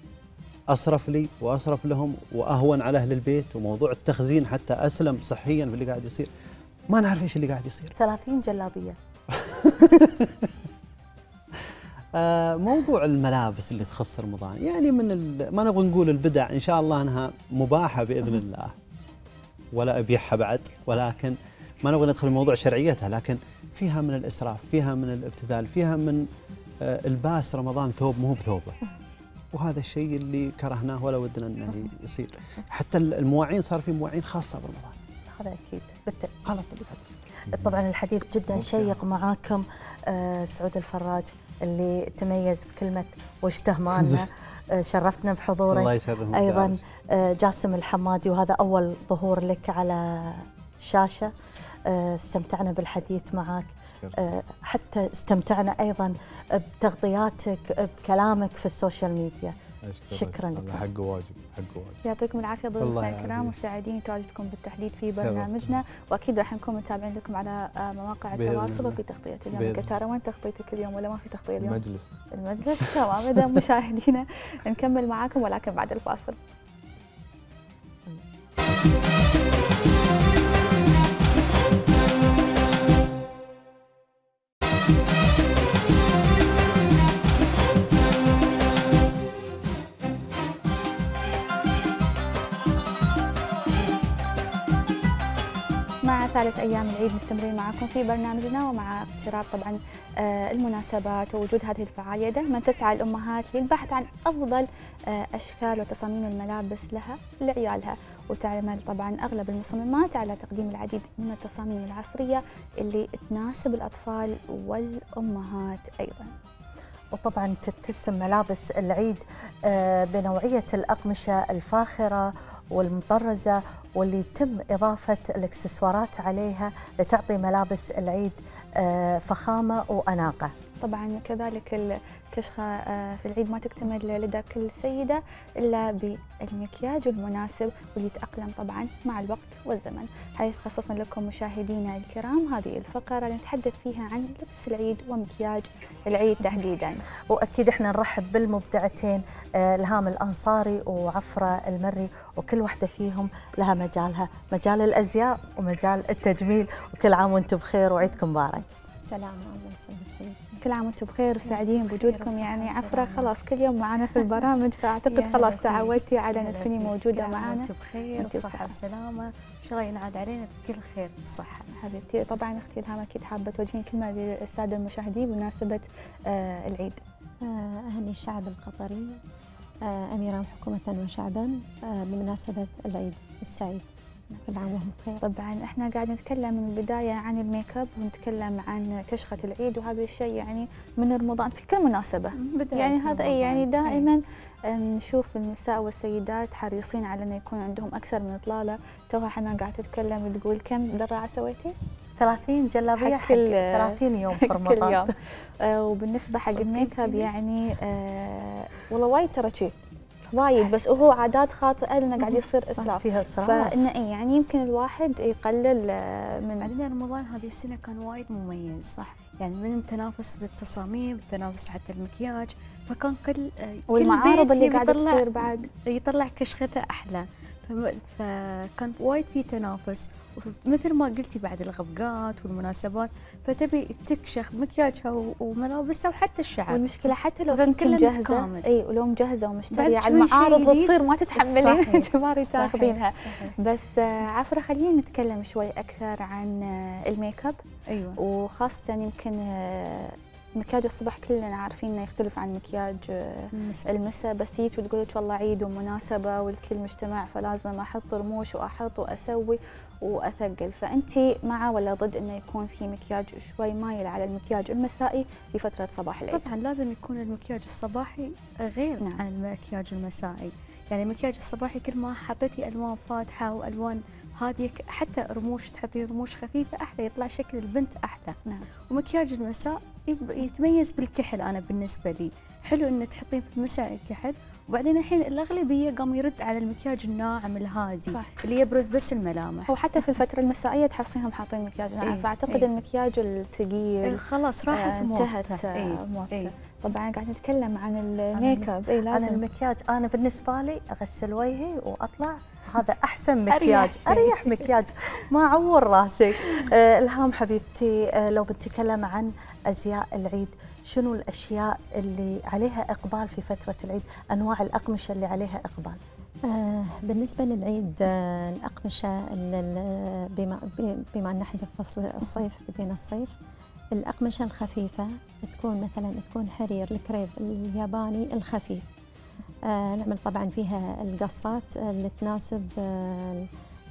اصرف لي واصرف لهم واهون على اهل البيت، وموضوع التخزين حتى اسلم صحيا في اللي قاعد يصير. ما نعرف ايش اللي قاعد يصير. ثلاثين جلابيه. آه، موضوع الملابس اللي تخص رمضان، يعني من ال- ما نبغى نقول البدع، ان شاء الله انها مباحه باذن الله ولا ابيعها بعد، ولكن ما نبغى ندخل في موضوع شرعيتها، لكن فيها من الاسراف، فيها من الابتذال، فيها من آه، الباس رمضان ثوب مو بثوبه. وهذا الشيء اللي كرهناه ولا ودنا انه يصير. حتى المواعين صار في مواعين خاصه برمضان. هذا اكيد بالتأكيد. غلط اللي قاعد يصير. طبعا الحديث جدا شيق معاكم. آه، سعود الفراج اللي تميز بكلمه واشته مالنا، آه، شرفتنا بحضورك. الله يشرفك. ايضا آه، جاسم الحمادي، وهذا اول ظهور لك على الشاشه. آه، استمتعنا بالحديث معك، آه، حتى استمتعنا ايضا بتغطياتك بكلامك في السوشيال ميديا. شكرا لك. هذا حق واجب، حق واجب. يعطيكم العافيه الله ضيوفنا يعافيك. الكرام، وسعيدين تواجدكم بالتحديد في شرف. برنامجنا، واكيد راح نكون متابعين لكم على آه، مواقع بإذن التواصل الله. وفي تغطيه اليوم. بإذن كتارا، وين تغطيتك اليوم ولا ما في تغطيه اليوم؟ المجلس. المجلس. تمام. اذا مشاهدينا نكمل معاكم ولكن بعد الفاصل. مع ثالث أيام العيد مستمرين معكم في برنامجنا، ومع اقتراب طبعا آه، المناسبات ووجود هذه الفعالية، دائما تسعى الأمهات للبحث عن أفضل آه، أشكال وتصاميم الملابس لها لعيالها، وتعمل طبعا أغلب المصممات على تقديم العديد من التصاميم العصرية اللي تناسب الأطفال والأمهات أيضا. وطبعا تتسم ملابس العيد آه، بنوعيه الاقمشه الفاخره والمطرزه، واللي يتم اضافه الاكسسوارات عليها لتعطي ملابس العيد آه، فخامه واناقه. طبعا كذلك الكشخة آه، في العيد ما تكتمل لدى كل سيدة إلا بالمكياج المناسب واللي يتأقلم طبعا مع الوقت والزمن، حيث خصصنا لكم مشاهدينا الكرام هذه الفقرة لنتحدث فيها عن لبس العيد ومكياج العيد تحديدا. واكيد احنا نرحب بالمبدعتين آه، الهام الانصاري وعفره المري، وكل واحده فيهم لها مجالها، مجال الازياء ومجال التجميل، وكل عام وانتم بخير وعيدكم مبارك. سلامة الله يسلمك حبيبتي. كل عام وانتم بخير وسعيدين بوجودكم. يعني عفرة خلاص كل يوم معنا في البرامج، فاعتقد خلاص تعودتي على ان تكوني موجودة معنا. وانتم بخير وبصحة وسلامة، ان شاء الله ينعاد علينا بكل خير والصحة. حبيبتي طبعا اختي الهام اكيد حابة توجهين كلمة للسادة المشاهدين بمناسبة آه العيد. آه أهني الشعب القطري آه أميرا حكومة وشعبا آه بمناسبة العيد السعيد، كل عام وهم بخير. طبعا احنا قاعد نتكلم من البدايه عن الميك اب ونتكلم عن كشخه العيد، وهذا الشيء يعني من رمضان في كل مناسبه يعني هذا اي يعني دائما نشوف النساء والسيدات حريصين على انه يكون عندهم اكثر من اطلاله. توها حنا قاعده تتكلم تقول كم دراعه سويتي؟ ثلاثين جلابيه حق ثلاثين يوم في رمضان كل يوم. آه وبالنسبه حق الميك اب يعني آه والله وايد ترى شيء وايد، بس هو عادات خاطئه لانه قاعد يصير اسراف فيها اسراف، فانه اي يعني يمكن الواحد يقلل من. بعدين رمضان هذه السنه كان وايد مميز صح، يعني من التنافس بالتصاميم، التنافس حتى المكياج، فكان كل والمعارض اللي قاعده تصير بعد يطلع كشخته احلى، فكان وايد في تنافس. مثل ما قلتي بعد الغبقات والمناسبات فتبي تكشخ مكياجها وملابسها وحتى الشعر. والمشكله حتى لو كنت مجهزه اي ولو مجهزه ومشتريه على المعارض تصير ما تتحملين جباري تاخذينها. بس عفره خلينا نتكلم شوي اكثر عن الميك اب. ايوه وخاصه يمكن مكياج الصبح كلنا عارفين انه يختلف عن مكياج المساء، بس هيك وتقول لك والله عيد ومناسبه والكل مجتمع فلازم احط رموش واحط واسوي واثقل. فانت مع ولا ضد انه يكون في مكياج شوي مايل على المكياج المسائي في فتره صباح العيد؟ طبعا لازم يكون المكياج الصباحي غير نعم. عن المكياج المسائي. يعني المكياج الصباحي كل ما حطيتي الوان فاتحه والوان هاديه حتى رموش تحطي رموش خفيفه احلى، يطلع شكل البنت احلى. نعم. ومكياج المساء يتميز بالكحل. انا بالنسبه لي حلو ان تحطين في المساء الكحل، وبعدين الحين الاغلبيه قام يرد على المكياج الناعم الهادي صح. اللي يبرز بس الملامح. وحتى في الفتره المسائيه تحصينهم حاطين مكياج ناعم. إيه فاعتقد إيه المكياج الثقيل إيه خلاص راحت آه انتهت إيه إيه طبعا قاعد نتكلم عن الميك اب. اي لازم عن المكياج. انا بالنسبه لي اغسل وجهي واطلع، هذا احسن مكياج، اريح مكياج ما اعور راسي. آه الهام حبيبتي، آه لو بنتكلم عن ازياء العيد، شنو الاشياء اللي عليها اقبال في فتره العيد؟ انواع الاقمشه اللي عليها اقبال. آه بالنسبه للعيد آه الاقمشه بما بما ان احنا في فصل الصيف بدينا الصيف، الاقمشه الخفيفه تكون مثلا تكون حرير الكريب الياباني الخفيف. آه نعمل طبعا فيها القصات اللي تناسب آه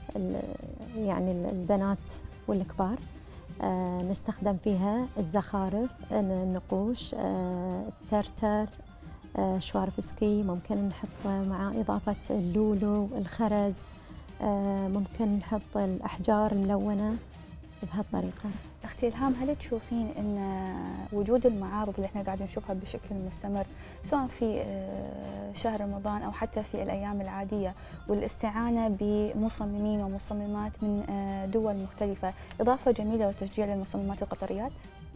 يعني البنات والكبار. آه نستخدم فيها الزخارف، النقوش، آه الترتر، آه شوارف سكي، ممكن نحط مع إضافة اللولو، الخرز، آه ممكن نحط الأحجار الملونة بهالطريقة. اختي الهام، هل تشوفين ان وجود المعارض اللي احنا قاعدين نشوفها بشكل مستمر سواء في شهر رمضان او حتى في الايام العاديه، والاستعانه بمصممين ومصممات من دول مختلفه اضافه جميله وتشجيع للمصممات القطريات؟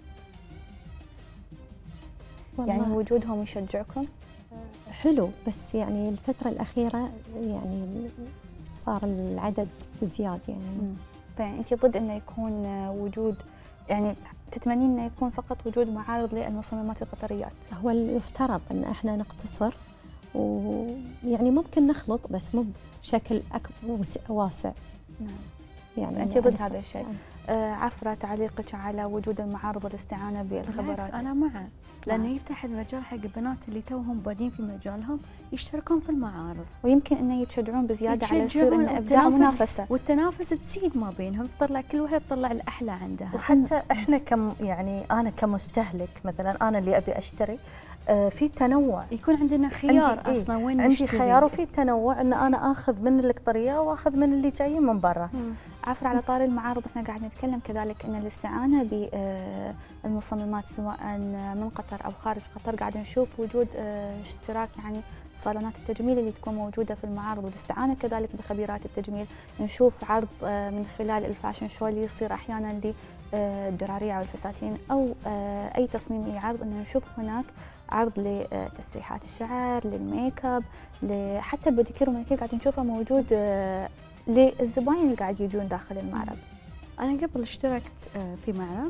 يعني وجودهم يشجعكم؟ حلو، بس يعني الفتره الاخيره يعني صار العدد زياد يعني. يعني انت ضد انه يكون وجود، يعني تتمنين انه يكون فقط وجود معارض للمصممات القطريات؟ هو يفترض ان احنا نقتصر ويعني ممكن نخلط بس مو بشكل واسع. نعم. يعني انت ضد هذا الشيء. آه عفرة، تعليقك على وجود المعارض والاستعانة بالخبرات؟ بالعكس انا معه، لانه يفتح المجال حق البنات اللي توهم بادين في مجالهم يشتركون في المعارض، ويمكن انه يتشجعون بزياده على يصير انه ابداع ومنافسه، والتنافس تزيد ما بينهم، تطلع كل واحده تطلع الاحلى عندها. وحتى احنا كم يعني انا كمستهلك مثلا، انا اللي ابي اشتري آه في تنوع، يكون عندنا خيار عندي اصلا وين عندي نشتري. خيار وفي تنوع ان انا اخذ من القطريه واخذ من اللي جايين من برا. عفر، على طار المعارض احنا قاعد نتكلم كذلك ان الاستعانه بالمصممات سواء من قطر او خارج قطر، قاعد نشوف وجود اشتراك يعني صالونات التجميل اللي تكون موجوده في المعارض، والاستعانه كذلك بخبيرات التجميل. نشوف عرض من خلال الفاشن شو اللي يصير احيانا للدراريع والفساتين او اي تصميم اي عرض، ان نشوف هناك عرض لتسريحات الشعر، للميك اب، حتى البوديكير والمانيكير قاعد نشوفه موجود للزباين اللي قاعد يجون داخل المعرض. انا قبل اشتركت في معرض،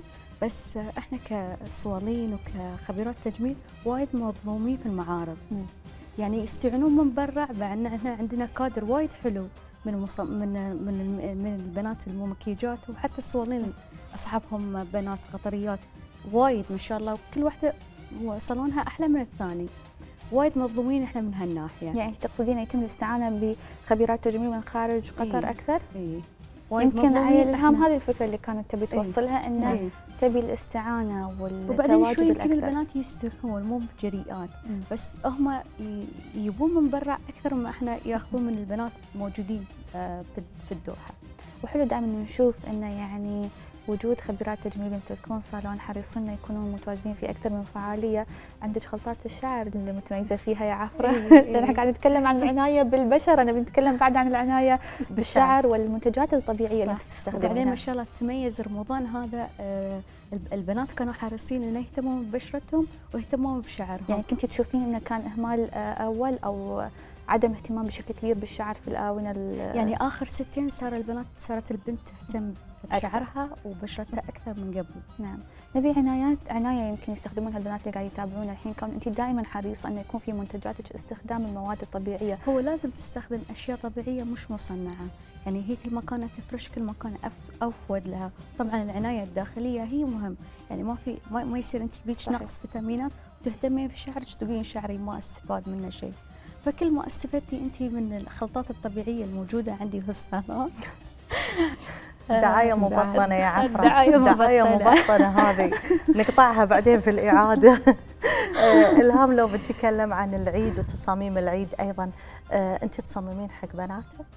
بس احنا كسوالين وكخبيرات تجميل وايد مظلومين في المعارض. مم. يعني يستعنون من برا، مع ان احنا عندنا كادر وايد حلو من مصم من من من البنات الممكيجات، وحتى السوالين اصحابهم بنات قطريات وايد ما شاء الله، وكل واحده صالونها احلى من الثاني. وايد مظلومين احنا من هالناحيه. يعني تقصدين يتم الاستعانه بخبيرات تجميل من خارج قطر إيه. اكثر؟ اي يمكن على الهام هذه الفكره اللي كانت تبي توصلها، انه إيه. تبي الاستعانه والتواجد وبعدين شوي يمكن الأكثر. البنات يستحون مو بجريئات، مم. بس هم ي- يبون من برا اكثر ما احنا ياخذون من البنات موجودين آه، في في الدوحه. وحلو دائما نشوف انه يعني وجود خبيرات تجميل مثل تكون صالون حريصين يكونون متواجدين في اكثر من فعاليه. عندك خلطات الشعر اللي متميزه فيها يا عفره. إيه، لان إيه. احنا قاعد نتكلم عن العنايه بالبشره، انا بنتكلم بعد عن العنايه بالشعر والمنتجات الطبيعيه اللي انت وبعدين ما تستخدمها. شاء الله تميز رمضان هذا، آه، الب- البنات كانوا حريصين انه يهتمون ببشرتهم ويهتمون بشعرهم. يعني كنت تشوفين انه كان اهمال آه، اول او عدم اهتمام بشكل كبير بالشعر في الاونه ال- يعني اخر ستين صار البنات صارت البنت تهتم أكثر. بشعرها وبشرتها اكثر من قبل. نعم. نبي عنايات عنايه يمكن يستخدمونها البنات اللي قاعد يتابعونا الحين، كون انت دائما حريصه انه يكون في منتجاتك استخدام المواد الطبيعيه. هو لازم تستخدم اشياء طبيعيه مش مصنعه، يعني هي كل ما كانت تفرش كل ما كان أف- افود لها. طبعا العنايه الداخليه هي مهم، يعني ما في ما, ما يصير انت بيك صحيح. نقص فيتامينات وتهتمين في شعرك تقولين شعري ما استفاد منه شيء. فكل ما استفدتي انت من الخلطات الطبيعيه الموجوده عندي في الصالون. دعاية مبطنة يا عفرة. دعاية دعاية مبطنة. مبطنة هذه نقطعها بعدين في الإعادة. آه، إلهام لو بتكلم عن العيد وتصاميم العيد أيضا، آه، أنت تصممين حق بناتك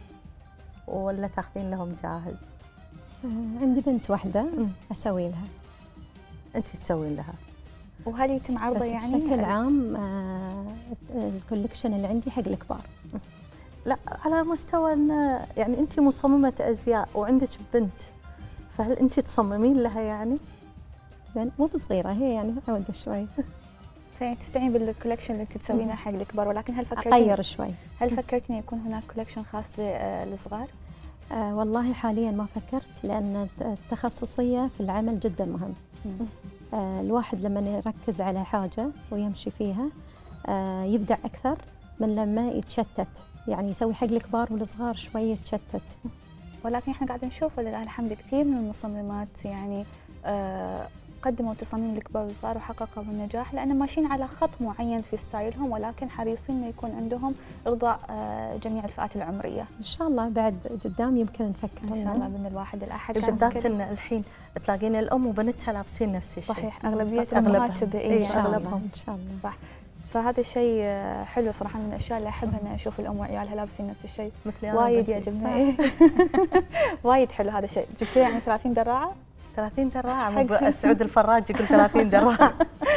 ولا تاخذين لهم جاهز؟ آه، عندي بنت واحدة أسوي لها. أنت تسوين لها؟ وهل يتم عرضه بس يعني؟ بشكل عام آه، الكوليكشن اللي عندي حق الكبار. لا، على مستوى إن يعني أنت مصممة أزياء وعندك بنت، فهل أنت تصممين لها يعني؟ يعني مو بصغيرة هي، يعني عودة شوي. فيعني تستعين بالكولكشن اللي انت تسوينه حق الكبار، ولكن هل فكرتي أغير شوي. هل فكرتي انه يكون هناك كولكشن خاص للصغار؟ آه والله حاليا ما فكرت، لأن التخصصية في العمل جدا مهم. آه الواحد لما يركز على حاجة ويمشي فيها آه يبدع أكثر من لما يتشتت، يعني يسوي حق الكبار والصغار شوي يتشتت. ولكن احنا قاعدين نشوف ولله الحمد كثير من المصممات يعني آه قدموا تصاميم الكبار والصغار وحققوا النجاح، لأنهم ماشيين على خط معين في ستايلهم، ولكن حريصين انه يكون عندهم إرضاء آه جميع الفئات العمرية. إن شاء الله بعد قدام يمكن نفكر. إن شاء الله من الواحد الأحد. بالذات إن الحين تلاقين الأم وبنتها لابسين نفس الشيء. صحيح، أغلبية الأمهات كذا. إيه، إن شاء الله. أغلبهم. إن شاء الله. صح. فهذا الشيء حلو صراحة، من الأشياء اللي أحبها أن أشوف الأم وعيالها لابسين نفس الشيء. مثلي أنا وايد بنتي. يعجبني. وايد حلو هذا الشيء. جبتي يعني ثلاثين دراعة؟ ثلاثين دراعة، مو سعود الفراج يقول ثلاثين دراعة.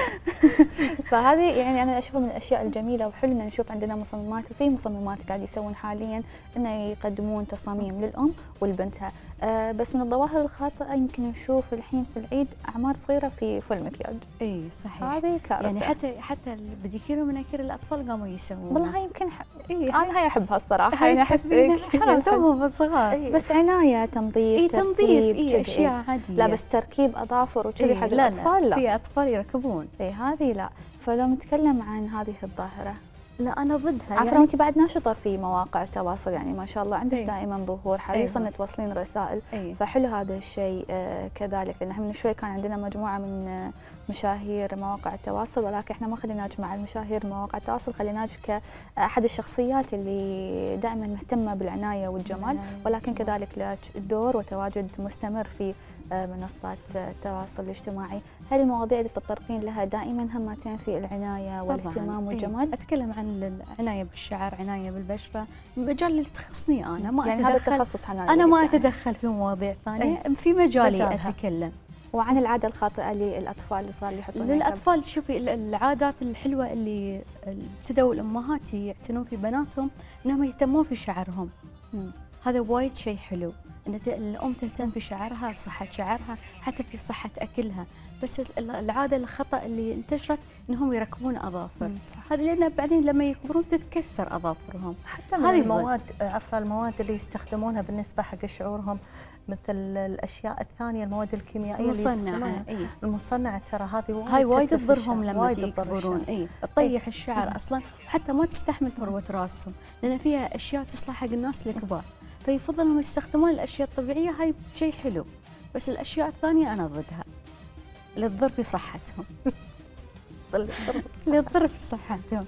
فهذه يعني انا اشوفها من الاشياء الجميله، وحلو ان نشوف عندنا مصممات، وفي مصممات قاعد يسوون حاليا انه يقدمون تصاميم للام ولبنتها. آه بس من الظواهر الخاطئه يمكن نشوف الحين في العيد اعمار صغيره في فل مكياج. اي صحيح. هذه كارثه. يعني حتى حتى البديكير ومناكير الاطفال قاموا يسوون. والله يمكن ح... إيه انا هاي احبها الصراحه. هاي يعني احس تحبينها، حرام توهم صغار. بس عنايه، تنظيف، اي ترتيب، تنظيف، اي كذي. اشياء عاديه. لا بس تركيب اظافر وكذي إيه حق لا الاطفال لا. في اطفال يركبون. اي هذه لا. فلو نتكلم عن هذه الظاهره، لا انا ضدها. عفوا يعني انت بعد ناشطه في مواقع التواصل، يعني ما شاء الله عندك أيه. دائما ظهور، حريصه أيوة. ان توصلين رسائل. أيه. فحلو هذا الشيء آه كذلك، لان احنا من شوي كان عندنا مجموعه من آه مشاهير مواقع التواصل، ولكن احنا ما خليناك مع المشاهير مواقع التواصل، خليناك كاحد الشخصيات اللي دائما مهتمه بالعنايه والجمال، ولكن كذلك لك دور وتواجد مستمر في آه منصات آه التواصل الاجتماعي. هل المواضيع اللي تتطرقين لها دائما همتين في العنايه والاهتمام والجمال؟ إيه. اتكلم عن العنايه بالشعر، عنايه بالبشره، مجال اللي تخصني انا، ما يعني اتدخل. هذا التخصص انا ما اتدخل في مواضيع ثانيه. أيه. في مجالي مجالها. اتكلم. وعن العاده الخاطئه للاطفال الصغار اللي يحطون للاطفال، شوفي العادات الحلوه اللي ابتدوا الامهات يعتنون في بناتهم انهم يهتمون في شعرهم. مم. هذا وايد شيء حلو. ان الام تهتم في شعرها، صحه شعرها، حتى في صحه اكلها. بس العاده الخطا اللي انتشرت انهم يركبون اظافر، هذه لان بعدين لما يكبرون تتكسر اظافرهم. حتى من المواد عفوا المواد اللي يستخدمونها بالنسبه حق شعورهم، مثل الاشياء الثانيه المواد الكيميائيه المصنعه اللي المصنعه ترى هذه وايد هاي وايد تضرهم لما يكبرون. اي تطيح الشعر أي. اصلا حتى ما تستحمل فروه راسهم، لان فيها اشياء تصلح حق الناس الكبار، فيفضل انهم يستخدمون الاشياء الطبيعيه. هاي شيء حلو، بس الاشياء الثانيه انا ضدها اللي تضر في صحتهم. اللي تضر في صحتهم.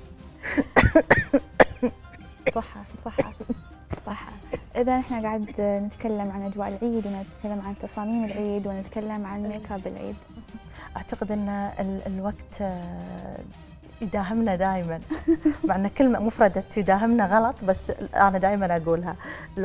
صحة صحة صحة. إذا إحنا قاعد نتكلم عن أجواء العيد، ونتكلم عن تصاميم العيد، ونتكلم عن ميك اب العيد. أعتقد أن الوقت يداهمنا دائما، مع أن كلمة مفردة يداهمنا غلط، بس أنا دائما أقولها.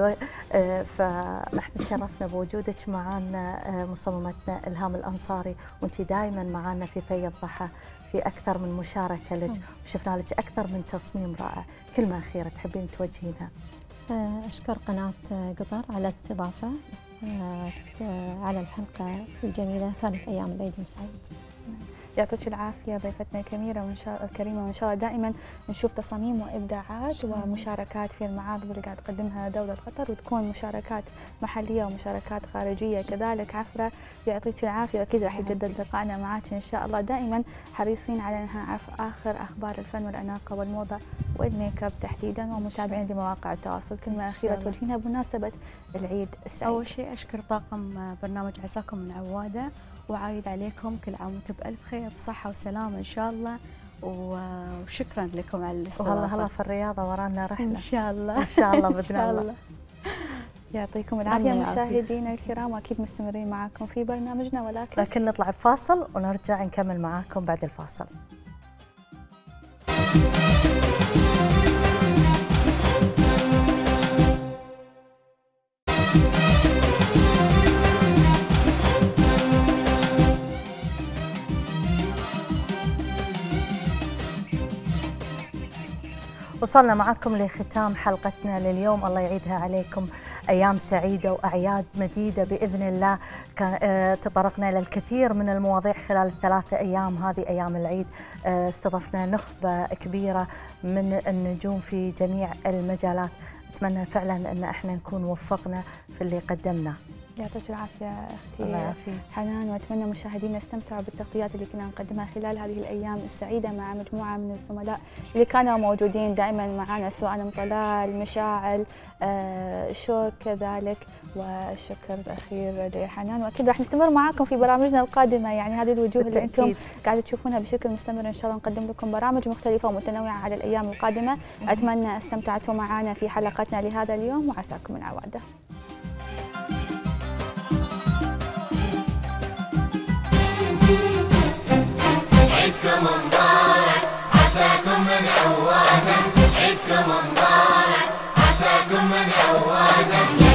فنحن تشرفنا بوجودك معنا مصممتنا إلهام الأنصاري، وأنت دائما معنا في في الضحى في أكثر من مشاركة لك، وشفنا لك أكثر من تصميم رائع. كلمة أخيرة تحبين توجهينها؟ أشكر قناة قطر على الاستضافة على الحلقة الجميلة، ثالث أيام العيد السعيد. يعطيك العافية ضيفتنا الكريمة وإن شاء الكريمة، وإن شاء الله دائما نشوف تصاميم وإبداعات ومشاركات في المعارض اللي قاعد تقدمها دولة قطر، وتكون مشاركات محلية ومشاركات خارجية كذلك. عفرة يعطيك العافية، وأكيد راح يتجدد لقائنا معك إن شاء الله. دائما حريصين على نعرف آخر أخبار الفن والأناقة والموضة والميك اب تحديدا، ومتابعين لمواقع التواصل. كلمة أخيرة توجهينها بمناسبة العيد السعيد؟ أول شيء أشكر طاقم برنامج عساكم من عوادة، وعايد عليكم كل عام وانتم بألف خير بصحة وسلامة إن شاء الله، وشكرا لكم على الاستضافة. والله هلا في الرياضة ورانا رحلة إن شاء الله إن شاء الله بإذن الله. يعطيكم العافية مشاهدينا الكرام، وأكيد مستمرين معكم في برنامجنا، ولكن لكن نطلع بفاصل ونرجع نكمل معاكم بعد الفاصل. وصلنا معكم لختام حلقتنا لليوم، الله يعيدها عليكم أيام سعيدة وأعياد مديدة بإذن الله. تطرقنا إلى الكثير من المواضيع خلال الثلاثة أيام هذه أيام العيد، استضفنا نخبة كبيرة من النجوم في جميع المجالات. أتمنى فعلا أن احنا نكون وفقنا في اللي قدمناه. يعطيك العافية أختي حنان، وأتمنى مشاهدينا استمتعوا بالتغطيات اللي كنا نقدمها خلال هذه الأيام السعيدة مع مجموعة من الزملاء اللي كانوا موجودين دائما معنا، سواء من طلال، مشاعل، آه، شوك كذلك، والشكر الأخير لحنان. وأكيد راح نستمر معاكم في برامجنا القادمة، يعني هذه الوجوه اللي أنتم قاعدة تشوفونها بشكل مستمر إن شاء الله نقدم لكم برامج مختلفة ومتنوعة على الأيام القادمة. أتمنى استمتعتوا معنا في حلقتنا لهذا اليوم، وعساكم من عوادة. عيدكم مبارك عساكم من عوادة، عيدكم مبارك عساكم من عوادة.